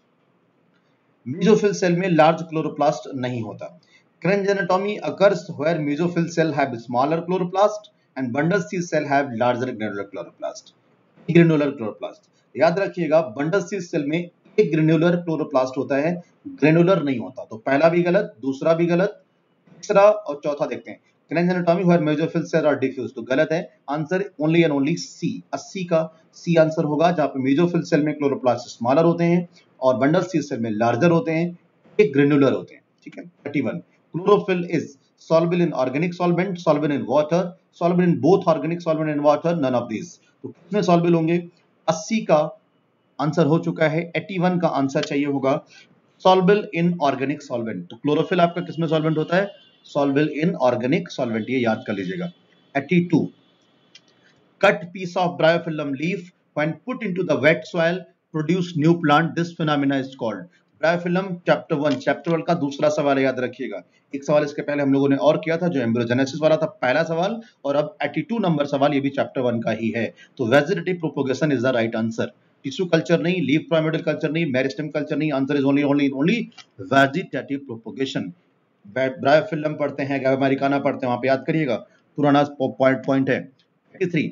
mesophyll cell में large chloroplast नहीं होता। Kranz anatomy occurs where mesophyll cell have smaller chloroplast and bundle C cell have larger granular chloroplast। granular chloroplast याद रखिएगा, bundle sheath cell में एक granular chloroplast होता है, ग्रेनुलर नहीं होता। तो पहला भी गलत, दूसरा भी गलत, तीसरा और चौथा देखते हैं। Kranz anatomy where mesophyll cell are diffuse, तो गलत है, answer only and only C, 80 का सी आंसर होगा, जहां पे मेसोफिल सेल में क्लोरोप्लास्ट स्मॉलर होते हैं और बंडल सी सेल में लार्जर होते हैं, एक ग्रेनुलर होते हैं। ठीक है, 31, chlorophyll is soluble in organic solvent, soluble in water, soluble in both organic solvent and water, none of these। तो किसमें soluble होंगे, 80 का आंसर हो चुका है, 81 का आंसर चाहिए होगा soluble in organic solvent। तो क्लोरोफिल आपका किसमें सॉल्वेंट होता है, soluble in organic solvent, ये याद कर लीजिएगा। 82, cut piece of bryophyllum leaf when put into the wet soil produce new plant, this phenomena is called। Bryophyllum chapter 1 का दूसरा सवाल याद रखिएगा। एक सवाल इसके पहले हम लोगों ने और किया था जो एम्ब्रियोजेनेसिस वाला था, पहला सवाल, और अब 82 नंबर सवाल ये भी चैप्टर 1 का ही है। तो vegetative propagation is the right answer, tissue culture नहीं, लीफ प्राइमोर्डियल कल्चर नहीं, मेरिस्टेम कल्चर नहीं, answer is only vegetative propagation. Bryophyllum पढ़ते हैं, अमेरिकाना पढ़ते हैं, वहां पे याद करिएगा, पुराना पॉइंट है। 83,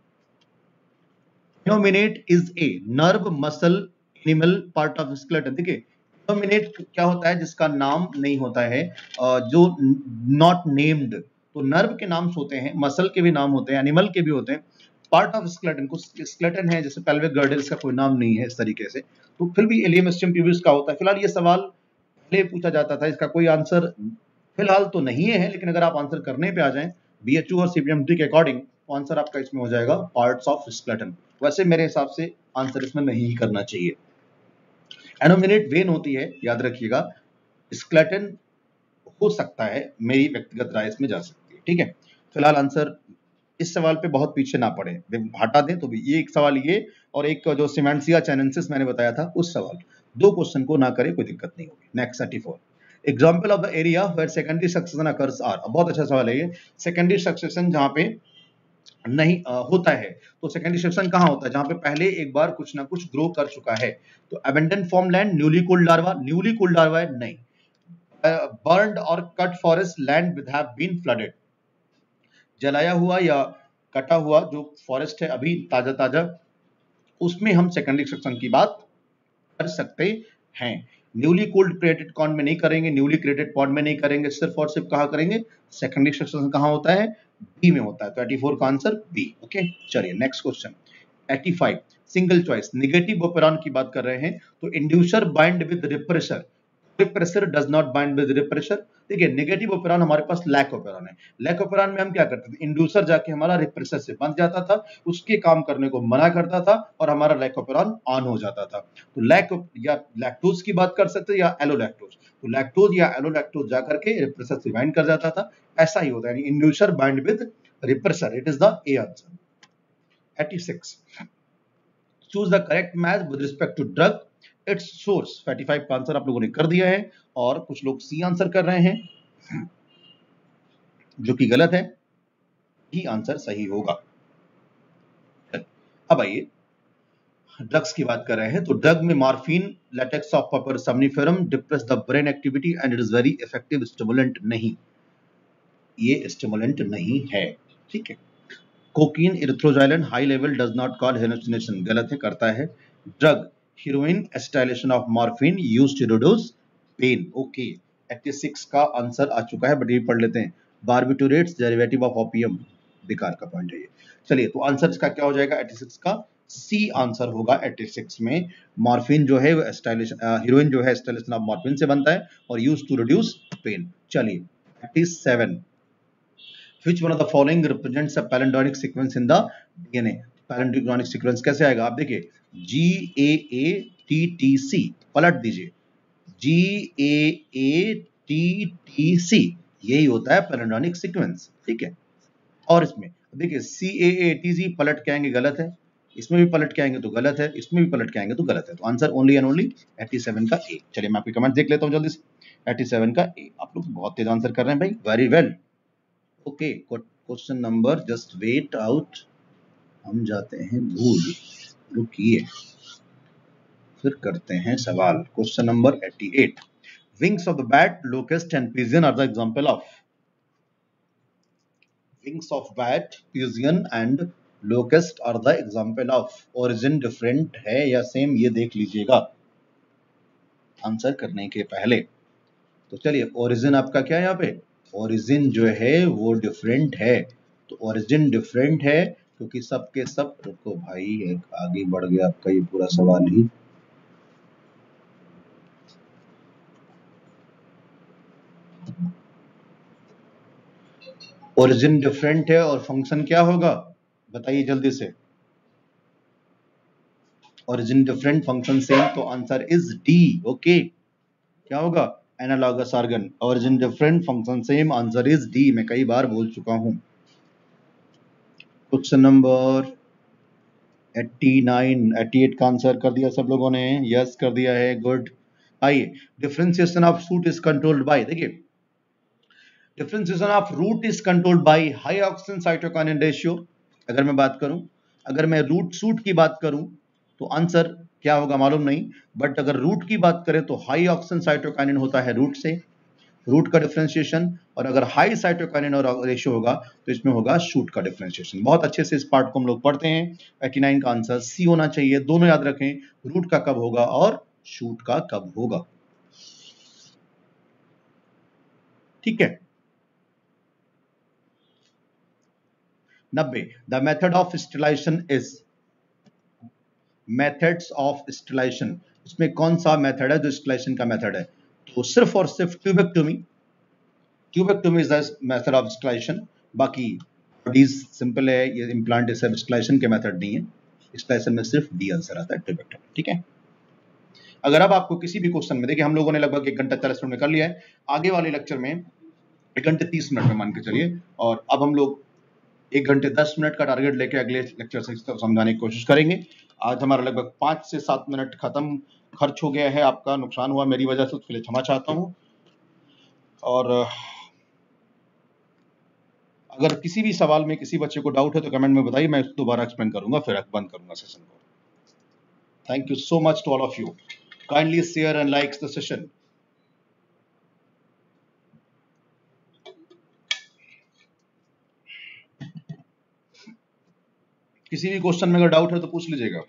innominate is a nerve muscle animal part of skeleton. देखिए इनोमिनेट क्या होता है, जिसका नाम नहीं होता है, जो नॉट नेम्ड। तो नर्व के नाम होते हैं, मसल के भी नाम होते हैं, एनिमल के भी होते हैं, पार्ट ऑफ स्केलेटन को स्केलेटन है, जैसे पेल्विक गर्डल, इसका कोई नाम नहीं है इस तरीके से, तो फिर भी एलियम स्टेम प्यूबिस का होता है। फिलहाल ये सवाल पहले पूछा जाता था, इसका कोई आंसर फिलहाल तो नहीं है, लेकिन अगर आप आंसर करने पे आ जाएं BHU और CPMT के अकॉर्डिंग, तो आंसर आपका इसमें हो जाएगा पार्ट्स ऑफ स्केलेटन। वैसे मेरे हिसाब से आंसर इसमें नहीं करना चाहिए। एनोमिनेट वेन होती है, याद रखिएगा, स्केलेटन हो सकता है, मेरी व्यक्तिगत राय इसमें जा सकती है। ठीक है, फिलहाल आंसर इस सवाल पे बहुत पीछे ना पड़े, हटा दें तो भी ये एक सवाल, ये और एक जो सिमेंसिया चैनेंसिस मैंने बताया था उस सवाल, दो क्वेश्चन को ना करें, कोई दिक्कत नहीं होगी। Next 34, example of the area where secondary succession occurs are. बहुत अच्छा सवाल है ये, सेकेंडरी सक्सेशन जहां पे नहीं होता है। तो सेकेंडरी स्ट्रक्चर कहाँ होता है? जहां पे पहले एक बार कुछ ना कुछ ग्रो कर चुका है। तो abandon form land, newly cooled larva, newly cooled larva है नहीं। बर्न्ड और cut forest land with have been flooded, जलाया हुआ या कटा हुआ जो फॉरेस्ट है अभी ताजा ताजा, उसमें हम सेकेंडरी स्ट्रक्चर की बात कर सकते हैं। न्यूली कूल्ड क्रिएटेड पॉन्ड में नहीं करेंगे, न्यूली क्रिएटेड पॉन्ड में नहीं करेंगे, सिर्फ और सिर्फ कहां करेंगे? सेकेंडरी स्ट्रक्चर कहां होता है? बी में होता है। तो 84 का आंसर बी। ओके, चलिए next question 85 single choice negative operon की बात कर रहे हैं। तो inducer bind with repressor, repressor does not bind with repressor. देखिए नेगेटिव ओपेरॉन हमारे पास लैक ओपेरॉन है। लैक ओपेरॉन में हम क्या करते थे? इंड्यूसर जाके हमारा रिप्रेशर से बंध जाता था, उसके काम करने को मना करता था और हमारा लैक ओपेरॉन ऑन हो जाता था। तो लैक या लैक्टोज की बात कर सकते हैं या एलोलैक्टोज। तो लैक्टोज या एलोलैक्टोज जाकर के रिप्रेशर से बाइंड कर जाता था, ऐसा ही होता है, यानी inducer bind with repressor. It is the a answer. 86 choose the correct match with respect to drug its source. 45 का आंसर आप लोगों ने कर दिया है और कुछ लोग सी आंसर कर रहे हैं जो कि गलत है, ही आंसर सही होगा। अब आइए ड्रग्स की बात कर रहे हैं। तो ड्रग में morphine, latex of papaver somniferum depress the brain activity and it is very effective stimulant. नहीं, ये स्टिमुलेंट नहीं है। ठीक है। Cocaine, erythroxylum high level does not cause hallucination. गलत है, करता है। Drug heroin acetylation of morphine used to reduce pain. Okay, 86 का आंसर आ चुका है, बट ये पढ़ लेते हैं। बार्बिटूरेट्स डेरिवेटिव ऑफ ओपियम, बेकार का पॉइंट है ये। चलिए, तो आंसर इसका क्या हो जाएगा? 86 का सी आंसर होगा। 86 में मॉर्फिन जो है हीरोइन जो है एस्टाइलेशन ऑफ मॉर्फिन से बनता है और यूज्ड टू रिड्यूस पेन। चलिए 87 Which one of the following represents a palindromic sequence in the DNA? Palindromic sequence कैसे आएगा? आप देखिए GAATTC, पलट दीजिए, GAATTC, यही होता है पैलेंड्रोनिक सीक्वेंस। ठीक है। और इसमें देखिए CAATC पलट के आएंगे, गलत है। इसमें भी पलट के आएंगे तो गलत है, इसमें भी पलट के आएंगे तो गलत है। तो आंसर ओनली एंड ओनली 87 का ए। चलिए मैं आपके कमेंट देख लेता हूं जल्दी से। 87 का ए। आप लोग बहुत तेज आंसर कर रहे हैं भाई, very well. Okay, question number, just wait out, हम जाते हैं भूल, रुकिए, फिर करते हैं सवाल। Question number 88 wings of the bat, locust and pigeon are the example of. Wings of bat, pigeon and locust are the example of. Origin different है या सेम, ये देख लीजिएगा आंसर करने के पहले। तो चलिए, ओरिजिन आपका क्या है यहाँ पे? ओरिजिन जो है वो डिफरेंट है। तो ओरिजिन डिफरेंट है क्योंकि सबके सब, रुको भाई, एक आगे बढ़ गया आपका ये पूरा सवाल ही। ओरिजिन डिफरेंट है और फंक्शन क्या होगा बताइए जल्दी से। ओरिजिन डिफरेंट, फंक्शन सेम, तो आंसर इज डी। ओके, क्या होगा? Analogous organ. Origin different, function same, answer is D. मैं कई बार बोल चुका हूं। क्वेश्चन नंबर 89, 88 का आंसर कर दिया सब लोगों ने? यस कर दिया है, गुड। आइए, differentiation of shoot is controlled by, देखिए differentiation of root is controlled by high oxygen cytokinin ratio. अगर मैं बात करूं, अगर मैं रूट सूट की बात करूं तो आंसर क्या होगा मालूम नहीं, बट अगर रूट की बात करें तो हाई ऑक्सीजन साइटोकाइनिन होता है रूट से, रूट का डिफरेंशिएशन। और अगर हाई साइटोकाइनिन और रेशियो होगा तो इसमें होगा शूट का डिफरेंशिएशन। बहुत अच्छे से इस पार्ट को हम लोग पढ़ते हैं। 89 का आंसर सी होना चाहिए। दोनों याद रखें, रूट का कब होगा और शूट का कब होगा। ठीक है। 90 the method of sterilization is. Methods of sterilization, इसमें कौन सा मेथड है जो स्टेरिलाइजेशन का मेथड है? तो सिर्फ और सिर्फ tubectomy. Tubectomy is the method of sterilization. बाकी बॉडीज सिंपल है, ये इम्प्लांट सब स्टेरिलाइजेशन के मेथड नहीं है। स्टेरिलाइजेशन में सिर्फ डी आंसर आता है, ट्यूबेक्टोमी। ठीक है। अगर अब आपको किसी भी क्वेश्चन में, देखिए हम लोगों ने लगभग 1 घंटा 40 मिनट में कर लिया है, आगे वाले लेक्चर में 1 घंटे 30 मिनट में मान के चलिए, और अब हम लोग 1 घंटे 10 मिनट का टारगेट लेके अगले लेक्चर से समझाने की कोशिश करेंगे। आज हमारा लगभग 5 से 7 मिनट खर्च हो गया है, आपका नुकसान हुआ मेरी वजह से, उसके लिए क्षमा चाहता हूं। और अगर किसी भी सवाल में किसी बच्चे को डाउट है तो कमेंट में बताइए, मैं दोबारा एक्सप्लेन करूंगा, फिर बंद करूंगा सेशन को। Thank you so much to all of you. Kindly share and like the session. किसी भी क्वेश्चन में अगर डाउट है तो पूछ लीजिएगा।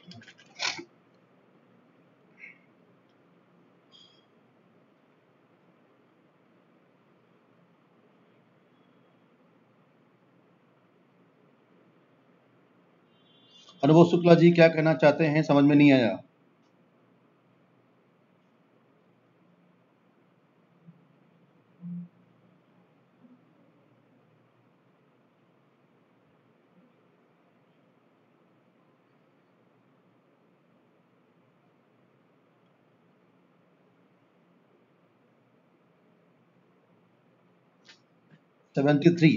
अनुभव शुक्ला जी क्या कहना चाहते हैं, समझ में नहीं आया। Seventy three.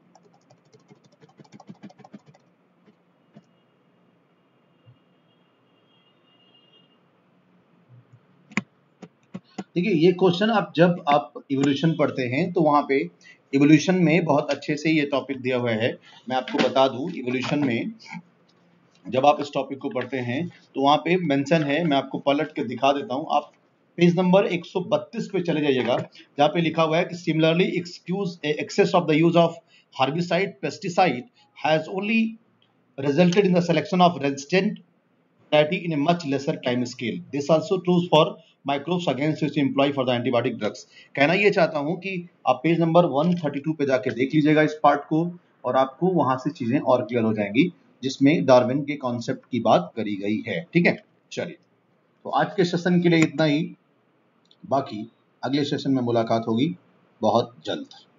देखिए ये क्वेश्चन जब आप इवोल्यूशन पढ़ते हैं तो वहां पे इवोल्यूशन में बहुत अच्छे से ये टॉपिक दिया हुआ है। मैं आपको बता दूं, इवोल्यूशन में जब आप इस टॉपिक को पढ़ते हैं तो वहां पे मेंशन है, मैं आपको पलट के दिखा देता हूं। आप पेज नंबर 132 पे चले जाइएगा, जहाँ पे लिखा हुआ है कि similarly excess of the use of herbicide pesticide has only resulted in the selection of resistant variety in a much lesser time scale. This also true for microbes against which employ for the antibiotic drugs. कहना ये चाहता हूँ कि आप page number 132 पे जाके देख लीजिएगा इस पार्ट को, और आपको वहां से चीजें और क्लियर हो जाएंगी, जिसमें डार्विन के कॉन्सेप्ट की बात करी गई है। ठीक है, चलिए तो आज के सेशन के लिए इतना ही, बाकी अगले सेशन में मुलाकात होगी बहुत जल्द।